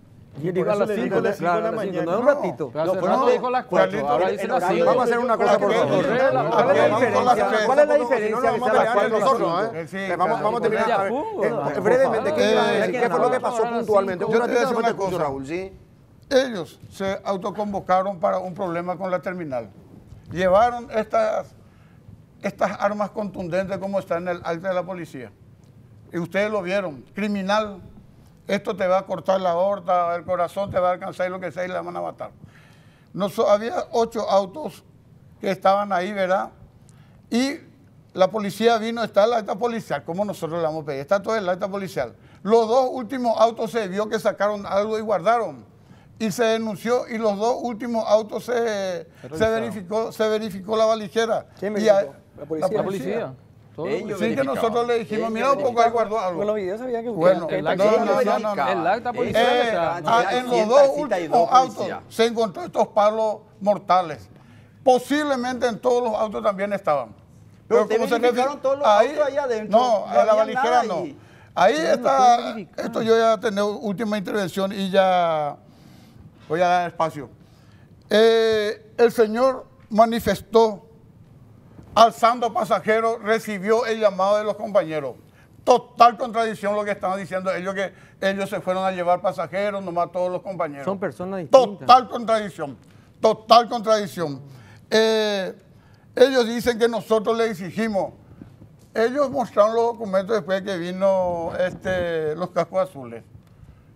S2: Y él
S3: por
S2: dijo a
S3: eso
S2: las
S3: le digo
S2: cinco
S3: a
S2: de
S3: las cinco de la
S2: claro, a las cinco,
S3: mañana.
S2: no es un
S5: No.
S2: ratito.
S9: Pero
S5: No,
S9: hace
S5: pero
S9: rato
S5: no,
S9: dijo las cuatro,
S5: Carlito,
S9: ahora
S5: el-
S9: dice
S5: el
S9: las
S5: horario
S9: cinco.
S5: de-
S1: Vamos a hacer una cosa, por favor.
S2: ¿Cuál es la
S5: Vamos con las
S2: diferencia?
S5: tres.
S2: ¿Cuál es la
S1: Si no,
S2: diferencia
S1: nos
S2: que
S1: vamos a
S2: sea las
S1: pelear
S2: cuatro
S1: nosotros,
S2: o las
S1: ¿eh?
S5: Sí,
S1: Eh, vamos, vamos a
S2: Carlito.
S1: terminar. a ver,
S2: Yahoo,
S1: eh,
S2: ¿no?
S1: brevemente, ¿qué
S5: Eh,
S1: iba a decir? ¿Qué fue lo que pasó
S9: ahora a las
S1: puntualmente?
S9: cinco.
S1: Un
S5: Yo te voy a
S1: ratito
S5: decir
S1: después te
S5: una
S1: escucho,
S5: cosa.
S1: Raúl, ¿sí?
S5: Ellos se autoconvocaron para un problema con la terminal. Llevaron estas, estas armas contundentes como está en el acta de la policía. Y ustedes lo vieron. Criminal, esto te va a cortar la aorta, el corazón te va a alcanzar y lo que sea y la van a matar. Nos, había ocho autos que estaban ahí, ¿verdad? Y la policía vino, está el acta policial, como nosotros le vamos a pedir, está todo el acta policial. Los dos últimos autos se vio que sacaron algo y guardaron. Y se denunció y los dos últimos autos se, se, verificó, se verificó la valijera.
S2: ¿Quién
S5: Y a-
S2: verificó? ¿La policía?
S9: La policía. Todo lo
S6: Ellos
S5: Sí, que
S6: verificaban.
S5: nosotros le dijimos,
S6: Ellos
S5: mira un poco, ahí guardó
S2: Con los
S5: algo.
S2: videos sabía que
S5: Bueno,
S2: que
S9: El
S2: taxi-
S5: no,
S9: acta
S5: no,
S9: policial-
S5: no, no.
S9: el acta policial
S5: Eh,
S9: está-
S5: ah, en los dos últimos autos se encontró estos palos mortales. Posiblemente en todos los autos también estaban.
S6: Pero ustedes
S5: como se
S6: verificaron
S5: refi-
S6: todos los autos ahí adentro,
S5: No,
S6: no
S5: en la
S6: había
S5: valijera
S6: nada
S5: no.
S6: ahí.
S5: Ahí
S2: Sí, lo
S5: está,
S2: pueden verificar.
S5: esto yo ya tengo última intervención y ya voy a dar espacio. Eh, el señor manifestó, alzando pasajeros, recibió el llamado de los compañeros. Total contradicción lo que estaban diciendo ellos, que ellos se fueron a llevar pasajeros, nomás todos los compañeros.
S7: Son personas distintas.
S5: Total contradicción, total contradicción. Eh, ellos dicen que nosotros le exigimos. Ellos mostraron los documentos después de que vino este, los cascos azules.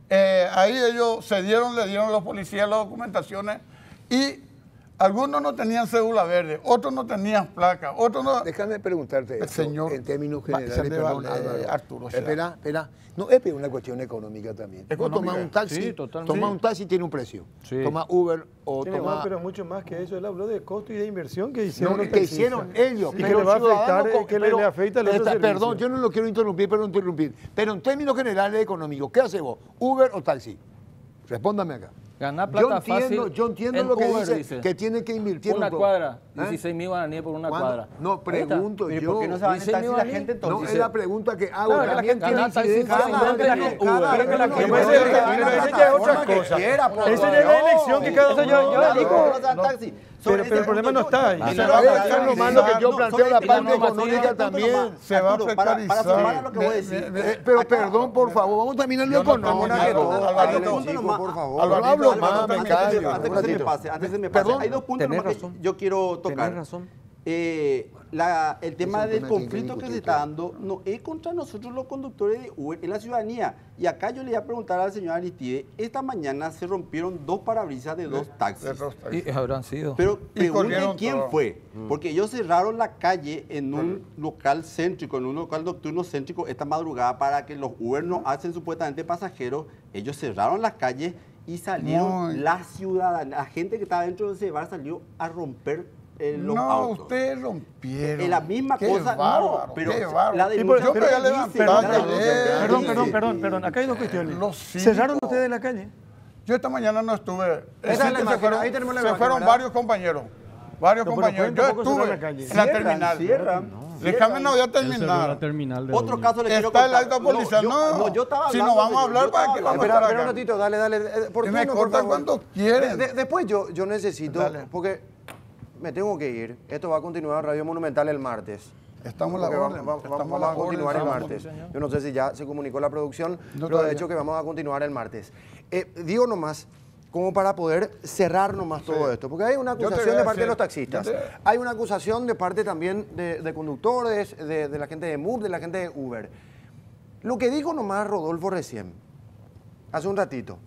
S5: Eh, ahí ellos se dieron, le dieron a los policías las documentaciones y algunos no tenían cédula verde, otros no tenían placa, otros no...
S4: Déjame preguntarte,
S5: El
S4: esto,
S5: señor
S4: en términos
S5: va-
S4: generales,
S5: se le va-
S4: perdón,
S5: eh,
S4: Álvaro.
S5: Arturo, o sea.
S4: Espera, espera. No, es una cuestión económica también. Vos
S5: Económica.
S4: tomás un taxi,
S9: Sí, totalmente.
S4: tomás
S9: Sí.
S4: un taxi tiene un precio.
S9: Sí.
S4: Tomás Uber o
S3: Tiene
S4: tomás...
S3: más, pero mucho más que eso. Él habló de costo y de inversión que hicieron
S4: No,
S3: los
S4: que
S3: taxistas.
S4: hicieron ellos.
S3: Y que
S4: pero
S3: le va a
S4: ciudadano
S3: afectar,
S4: con-
S3: que le,
S4: pero-
S3: le afecta al otro
S4: Esta-
S3: servicio.
S4: Perdón, yo no lo quiero interrumpir, pero interrumpir. Pero en términos generales económicos, ¿qué hace vos? ¿Uber o taxi? Respóndame acá.
S9: Ganar
S4: Yo
S9: plata
S4: entiendo,
S9: fácil
S4: yo entiendo
S9: en
S4: lo que
S9: Uber,
S4: dice, que tiene que invertir
S9: una
S4: un poco.
S9: cuadra,
S4: ¿Eh?
S9: dieciséis mil guaraníes por una
S4: ¿Cuándo?
S9: cuadra.
S4: No,
S9: Ahí está.
S4: pregunto
S6: Pero
S4: yo.
S6: ¿por qué no se van en
S9: Dice
S6: taxi
S9: mi
S6: la
S9: Dani.
S6: gente
S4: No,
S6: entonces?
S4: es la pregunta que hago.
S9: Claro, que la
S4: También
S9: gente
S4: tiene
S9: gana taxi
S4: incidencia
S9: fácilmente
S4: en
S9: en
S4: Uber.
S9: Uber.
S3: Pero que la
S4: No,
S3: gente
S4: no,
S3: se
S4: no,
S3: le-
S4: no,
S3: pero
S4: no,
S3: ese
S4: no,
S3: ya es
S4: no,
S3: otra
S4: no, que
S3: cosa.
S4: quiera, por
S3: Esa
S4: favor.
S3: ya es la elección que cada
S2: Eso
S3: uno...
S2: yo- yo
S6: Claro,
S2: digo-
S6: no, no, no,
S5: no,
S6: taxi.
S3: pero-
S6: Sobre
S3: pero el
S6: ese
S3: problema
S6: punto
S3: no está ahí.
S6: yo-
S4: Y
S5: Se
S4: se
S5: va a
S4: va a echar lo malo que yo
S5: no,
S4: planteo
S5: sobre
S4: la
S5: el
S4: parte
S5: punto
S4: económica
S6: nomás.
S4: también.
S5: Se va a
S6: Arturo, para- para
S5: precarizar.
S6: sumar a lo que voy a decir.
S5: Me-
S4: Eh, Pero
S6: Acá-
S4: perdón, por favor, vamos a terminar lo
S5: Yo no tengo
S4: económico.
S5: nada que
S1: todo,
S5: ver.
S1: Alvarito,
S6: Hay dos puntos
S1: chico,
S6: nomás.
S1: por favor.
S4: Alvarito,
S5: Alvarito,
S4: hablo
S5: Alvarito,
S4: más, me
S5: antes que-
S4: callo.
S6: Antes
S4: Un
S6: que se me
S4: ratito.
S6: pase, antes que se me pase.
S4: Perdón.
S6: Hay dos puntos
S7: Tenés
S6: nomás que
S7: razón.
S6: yo quiero tocar.
S7: Tenés razón.
S6: Eh, la- el tema
S4: un
S6: del
S4: tema que hay que
S6: conflicto que se
S4: discutir,
S6: está
S4: claro.
S6: dando no es contra nosotros los conductores de Uber, es la ciudadanía. Y acá yo le voy a preguntar al señor Aristide, esta mañana se rompieron dos parabrisas de dos taxis.
S5: De dos taxis.
S9: Y habrán sido.
S6: Pero
S5: Y
S6: pregunten
S5: corrieron
S6: quién
S5: todo.
S6: fue, porque ellos cerraron la calle en un local céntrico, en un local nocturno céntrico esta madrugada para que los Uber no hacen supuestamente pasajeros. Ellos cerraron las calles y salieron
S5: Muy-
S6: la ciudadanía, la gente que estaba dentro de ese bar salió a romper eh, los
S5: No,
S6: autos.
S5: ustedes rompieron.
S6: Es la misma
S5: Qué
S6: cosa,
S5: bárbaro,
S6: no, pero
S5: qué bárbaro.
S6: la
S3: Y por-
S6: denuncia
S5: Yo
S3: pero-
S5: voy a
S6: dice,
S5: levantar
S6: la
S5: la
S6: denuncia
S5: ley.
S3: Perdón,
S6: dice.
S3: perdón, perdón, perdón. Acá hay dos cuestiones.
S5: Los
S3: ¿Cerraron
S5: cívicos.
S3: ustedes la calle?
S5: Yo esta mañana no estuve.
S1: Esa
S5: Es
S1: es
S5: decir,
S1: la
S5: que se
S1: imagen,
S5: fueron,
S1: ahí tenemos la
S5: se
S1: imagen,
S5: fueron
S1: ¿verdad?
S5: varios compañeros. Varios
S3: No, pero
S5: compañeros.
S3: pueden
S5: Yo
S3: tampoco cerrar
S5: estuve
S3: la calle.
S5: en la
S6: Cierran,
S5: terminal.
S6: cierran,
S5: Déjame, no voy a
S11: Él cerró la
S5: terminar.
S11: terminal de
S6: Otro
S11: Uber.
S6: caso le quiero
S5: Está el
S6: contar.
S5: acta policial.
S6: yo-
S5: No,
S6: yo estaba
S5: si
S6: hablando,
S5: no vamos a
S6: señor,
S5: hablar,
S6: yo
S5: ¿para
S6: estaba
S5: qué vamos a
S6: hablando.
S1: Espera,
S5: estar
S1: espera un
S5: acá?
S1: ratito, dale, dale. eh, ¿Por
S5: Y
S1: qué
S5: me
S1: no, por
S5: cortan
S1: favor?
S5: cuando quieren.
S1: De- de- después yo, yo necesito,
S5: Dale.
S1: porque me tengo que ir. Esto va a continuar en Radio Monumental el martes.
S5: Estamos a la
S1: Porque va-
S5: orden,
S1: va- va-
S5: estamos
S1: vamos
S5: a la
S1: a continuar
S5: orden,
S1: el
S5: estamos-
S1: martes. Yo no sé si ya se comunicó la producción,
S5: No,
S1: pero de
S5: todavía.
S1: hecho que vamos a continuar el martes. Eh, digo nomás, como para poder cerrar nomás todo esto, porque hay una
S5: Yo te
S1: acusación
S5: voy a
S1: de parte de
S5: decir,
S1: los taxistas,
S5: yo te-
S1: hay una acusación de parte también de, de conductores, de, de la gente de M U R, de la gente de Uber. Lo que dijo nomás Rodolfo recién, hace un ratito,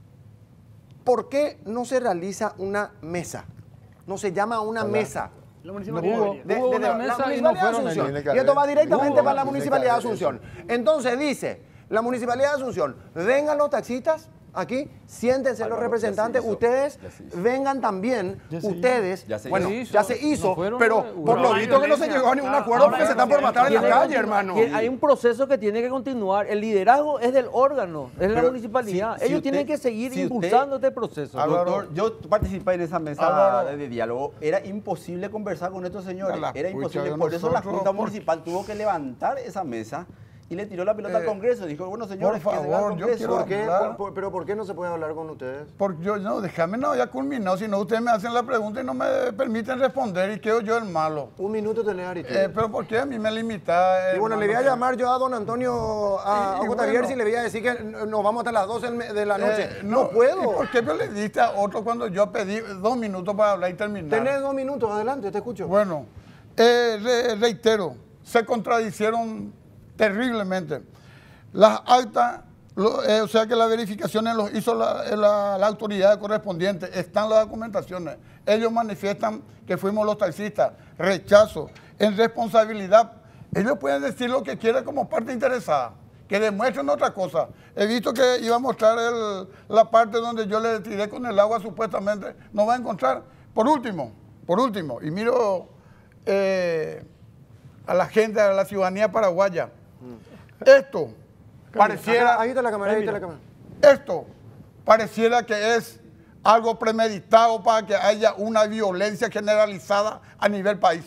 S1: ¿por qué no se realiza una mesa? No se llama una mesa.
S3: La
S9: Hubo,
S3: municipalidad.
S1: De-
S9: hubo
S1: de-
S9: una
S1: la
S9: mesa y no
S1: Municipalidad de
S9: fueron
S1: Asunción.
S9: ellos.
S4: Tiene que
S1: Y esto va
S4: haber-
S1: directamente
S4: hubo,
S1: para la
S4: tiene que
S1: Municipalidad de
S4: haber
S1: Asunción. Entonces dice, la Municipalidad de Asunción, vengan los taxistas aquí, siéntense los
S6: Álvaro,
S1: representantes,
S6: ya se hizo,
S1: ustedes
S6: ya se hizo.
S1: vengan también,
S3: Ya se hizo.
S1: ustedes,
S6: Ya se
S1: bueno,
S9: hizo.
S1: ya se hizo,
S9: No fueron
S1: pero
S9: de-
S1: por lo
S9: Ahora
S1: visto que no se
S2: violencia.
S1: llegó a ningún
S2: Claro,
S1: acuerdo
S2: ahora
S1: porque se están por matar en la
S2: Tiene-
S1: calle, hermano.
S7: Que hay un proceso que tiene que continuar. El liderazgo es del órgano, es de la
S6: Pero
S7: municipalidad.
S6: si- si
S7: Ellos
S6: usted-
S7: tienen que seguir
S6: si usted-
S7: impulsando este proceso.
S5: Álvaro.
S6: Doctor, yo participé en esa mesa
S5: Álvaro.
S6: de diálogo. Era imposible conversar con estos señores.
S5: A la
S6: Era
S5: pucha
S6: imposible.
S5: de
S6: Por eso la
S5: nosotros,
S6: Junta
S5: por-
S6: Municipal tuvo que levantar esa mesa y le tiró la pelota
S5: Eh,
S6: al Congreso. Dijo, bueno, señores,
S5: por
S6: que se vaya al
S5: favor, yo
S6: Congreso.
S5: quiero
S1: ¿Por qué?
S5: hablar.
S1: Por- por- ¿Pero por qué no se puede hablar con ustedes?
S5: Porque yo, no, déjame, no, ya culminó. Si no, ustedes me hacen la pregunta y no me permiten responder y quedo yo el malo.
S1: Un minuto tenés, Aristide.
S5: Eh, pero ¿por qué a mí me limita?
S1: Y bueno, le voy a llamar yo a don Antonio, a,
S5: Y- y
S1: a Guatavier,
S5: bueno.
S1: y le voy a decir que nos vamos hasta las doce de la noche.
S5: Eh,
S1: no, puedo.
S5: ¿Y por qué le diste a otro cuando yo pedí dos minutos para hablar y terminar?
S1: Tenés dos minutos, adelante, te escucho.
S5: Bueno, eh, re- reitero, se contradicieron terriblemente. Las actas, lo- eh, o sea que las verificaciones los hizo la, eh, la- la autoridad correspondiente, están las documentaciones. Ellos manifiestan que fuimos los taxistas, rechazo, en responsabilidad. Ellos pueden decir lo que quieran como parte interesada, que demuestren otra cosa. He visto que iba a mostrar el- la parte donde yo le tiré con el agua supuestamente, no va a encontrar. Por último, por último, y miro eh, a la gente, a la ciudadanía paraguaya, esto pareciera...
S1: Acá, ahí está la cámara, ahí está la cámara.
S5: Esto pareciera que es algo premeditado para que haya una violencia generalizada a nivel país.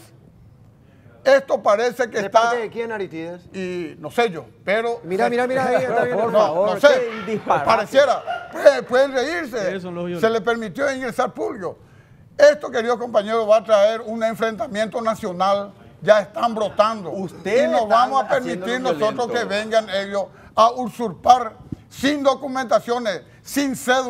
S5: Esto parece que
S1: ¿De
S5: está,
S1: parte de quién, Aristides?
S5: y no sé yo, pero...
S1: Mira, mira, mira, ahí está bien.
S7: Por
S5: No,
S7: favor,
S5: no sé,
S7: qué disparate.
S5: pareciera, pueden, pueden reírse,
S11: Esos son los violentos.
S5: se le permitió ingresar público. Esto, queridos compañeros, va a traer un enfrentamiento nacional, ya están brotando.
S6: Ustedes
S5: y no
S6: están
S5: vamos a
S6: haciendo
S5: permitir
S6: lo
S5: nosotros
S6: violento.
S5: que vengan ellos a usurpar sin documentaciones, sin cédula,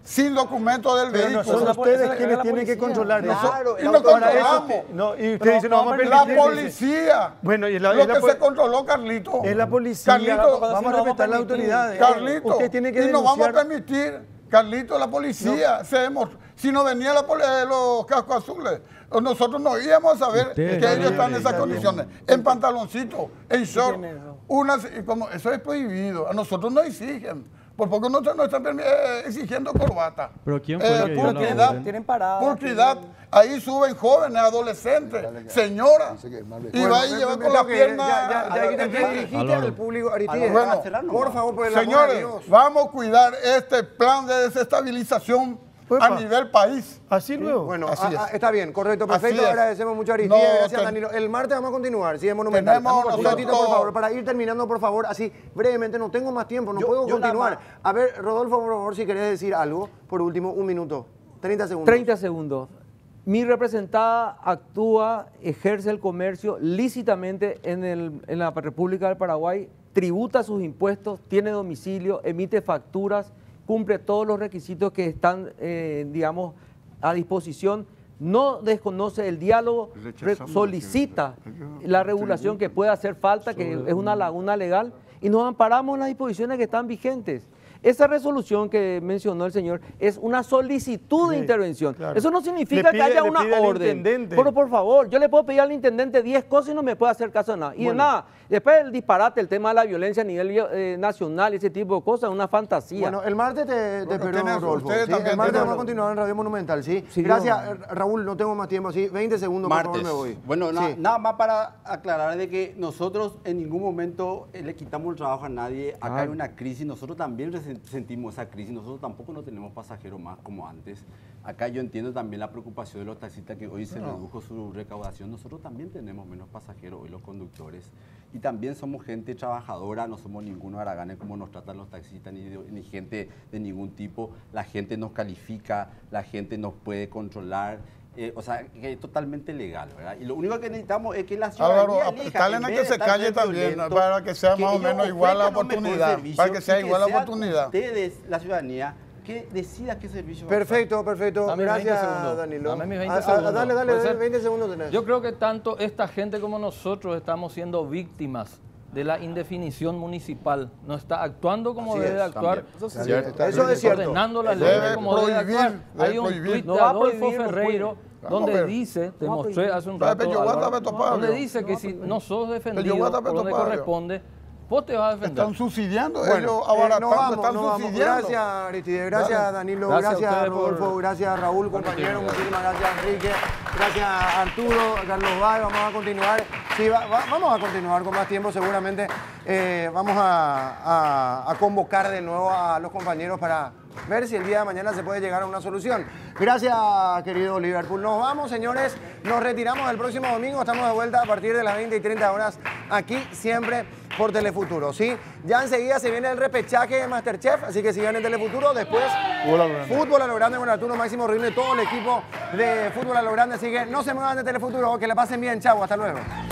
S5: sin documento del
S3: Pero no
S5: vehículo.
S3: son
S2: la
S3: ustedes
S2: policía,
S3: quienes
S2: la
S3: tienen que
S2: policía.
S3: controlar eso.
S1: Claro,
S5: Y
S1: la
S5: no
S1: autoridad-
S5: controlamos.
S3: No, y usted
S2: Pero
S3: dice, no vamos a
S2: vamos a
S3: permitir.
S5: La
S3: dice.
S5: policía.
S3: Bueno, y la,
S5: lo
S3: y la
S5: que
S3: po-
S5: se controló, Carlito.
S3: es la policía.
S5: Carlito,
S3: vamos a respetar las autoridades.
S5: Carlito,
S3: Usted tiene que
S5: y no vamos a
S3: denunciar.
S5: permitir, Carlito, la policía, se demostró- si no venían la poli- eh, los cascos azules, nosotros no íbamos a saber
S11: Ustedes
S5: que
S11: están
S5: ellos están en
S11: libres,
S5: esas
S11: está
S5: condiciones, en pantaloncito, en short, unas, y como, eso es prohibido, a nosotros nos exigen, por poco no nos están permi- eh, exigiendo corbata.
S11: Pero ¿quién fue el que dio la
S5: pulcridad,
S11: orden?
S2: Tienen parada.
S5: pulcridad, ahí suben jóvenes, adolescentes, señoras, y
S1: Bueno,
S5: va y
S1: me-
S5: lleva
S1: me
S5: con la
S1: tengo que ir.
S5: pierna.
S1: Ya, ya, ya, ya, ya dirigiste
S11: Álvaro.
S1: al público, Aristides.
S5: Bueno,
S1: por favor, por el amor de
S5: señores,
S1: Dios.
S5: vamos a cuidar este plan de desestabilización
S3: Uepa.
S5: a nivel país.
S3: Así luego.
S1: Bueno,
S5: Así
S1: a-
S5: es.
S1: a- está bien, correcto,
S5: Así
S1: perfecto.
S5: es.
S1: Agradecemos mucho a Aristides,
S5: No,
S1: gracias
S5: ten-
S1: Danilo. El martes vamos a continuar, sí, es monumental.
S5: Tenemos
S1: un
S5: nosotros-
S1: ratito, por favor, para ir terminando, por favor, así brevemente, no tengo más tiempo, no
S6: Yo-
S1: puedo
S6: yo nada
S1: continuar.
S6: más.
S1: A ver, Rodolfo, por favor, si querés decir algo, por último, un minuto, treinta segundos.
S7: treinta segundos. Mi representada actúa, ejerce el comercio lícitamente en, el- en la República del Paraguay, tributa sus impuestos, tiene domicilio, emite facturas, cumple todos los requisitos que están, eh, digamos, a disposición. No desconoce el diálogo, re- solicita la regulación que pueda hacer falta, que es una laguna legal, y nos amparamos en las disposiciones que están vigentes. Esa resolución que mencionó el señor es una solicitud de
S3: Sí,
S7: intervención.
S3: claro.
S7: Eso no
S3: Le
S7: significa
S3: pide-
S7: que haya
S3: le
S7: una
S3: pide al
S7: orden.
S3: intendente.
S7: Pero por favor, yo le puedo pedir al intendente diez cosas y no me puede hacer caso de nada. Y de nada, después el disparate, el tema de la violencia a nivel eh, nacional y ese tipo de cosas, es una fantasía.
S1: Bueno, el martes te, te
S5: Bueno,
S1: espero,
S5: tiene-
S1: Rodolfo.
S5: ustedes
S1: ¿sí?
S5: también
S1: El martes
S5: tienen-
S1: vamos a continuar en Radio Monumental, ¿sí?
S7: Sí,
S1: Gracias,
S7: no.
S1: eh, Raúl, no tengo más tiempo, así, veinte segundos, por
S6: Martes.
S1: favor, me voy.
S6: Bueno, na-
S1: Sí.
S6: nada más para aclarar de que nosotros en ningún momento eh, le quitamos el trabajo a nadie. Acá hay una crisis, nosotros también resen- sentimos esa crisis. Nosotros tampoco no tenemos pasajeros más como antes. Acá yo entiendo también la preocupación de los taxistas que hoy se redujo su recaudación. Nosotros también tenemos menos pasajeros hoy los conductores. Y también somos gente trabajadora, no somos ninguno haraganes como nos tratan los taxistas, ni, de- ni gente de ningún tipo. La gente nos califica, la gente nos puede controlar. Eh, o sea, que es totalmente legal, ¿verdad? Y lo único que necesitamos es que la ciudadanía
S5: Álvaro,
S6: elija,
S5: apretarle
S6: en
S5: a
S6: vez
S5: que
S6: de
S5: se
S6: estar
S5: calle
S6: de
S5: también,
S6: violento,
S5: para que sea
S6: que
S5: más o
S6: ellos
S5: menos igual la
S6: ofrezcan un mejor
S5: oportunidad,
S6: servicio
S5: para que sea
S6: y
S5: igual la
S6: sean
S5: oportunidad.
S6: Ustedes, la ciudadanía, que decida qué servicio va a
S1: Perfecto, perfecto.
S9: Dame veinte
S1: Gracias,
S9: segundos.
S1: Danilo.
S9: Dame mis veinte
S1: A- a-
S9: segundos.
S1: Dale, dale,
S9: ¿Puede ser?
S1: veinte segundos tenés.
S9: Yo creo que tanto esta gente como nosotros estamos siendo víctimas de la indefinición municipal. No está actuando como
S1: Así
S9: debe
S1: es,
S9: de actuar.
S6: también.
S9: Eso,
S1: Eso es cierto. Eso es cierto.
S9: Ordenando las
S5: Debe
S9: leyes como debe de
S5: prohibir,
S9: actuar.
S5: debe
S9: Hay un
S5: prohibir.
S9: tuit
S7: No
S9: de
S7: va a
S9: Adolfo
S7: prohibir, no
S9: Ferreiro
S5: puede.
S9: donde
S5: Vamos a ver.
S9: dice, te
S7: No va a
S9: mostré
S7: prohibir.
S9: hace un
S5: Pero
S9: rato,
S5: yo voy a
S9: Álvaro,
S5: saber topar,
S9: donde
S5: yo.
S9: dice que si no sos
S5: yo voy
S9: defendido
S5: a saber
S9: por donde
S5: topar, yo.
S9: corresponde, vos te vas a defender.
S5: Están subsidiando
S1: Bueno,
S5: ellos,
S1: eh,
S5: abaratando,
S1: nos vamos,
S5: están
S1: nos vamos.
S5: subsidiando.
S1: Gracias, Aristides. Gracias,
S5: Dale.
S1: Danilo.
S9: Gracias a
S1: Gracias,
S9: ustedes por-
S1: Rodolfo. Gracias, Raúl, compañero. Muchísimas gracias, Enrique. Gracias, Arturo, Carlos Báez. Vamos a continuar. Sí, va- va- vamos a continuar con más tiempo, seguramente. Eh, vamos a, a- a convocar de nuevo a los compañeros para ver si el día de mañana se puede llegar a una solución. Gracias, querido Liverpool. Nos vamos, señores. Nos retiramos el próximo domingo. Estamos de vuelta a partir de las veinte y treinta horas aquí, siempre por Telefuturo, ¿sí? Ya enseguida se viene el repechaje de Masterchef, así que sigan en Telefuturo. Después, Fútbol a lo Grande con Arturo Máximo Rible, todo el equipo de Fútbol a lo Grande. Así que no se muevan de Telefuturo, que la pasen bien. Chau, hasta luego.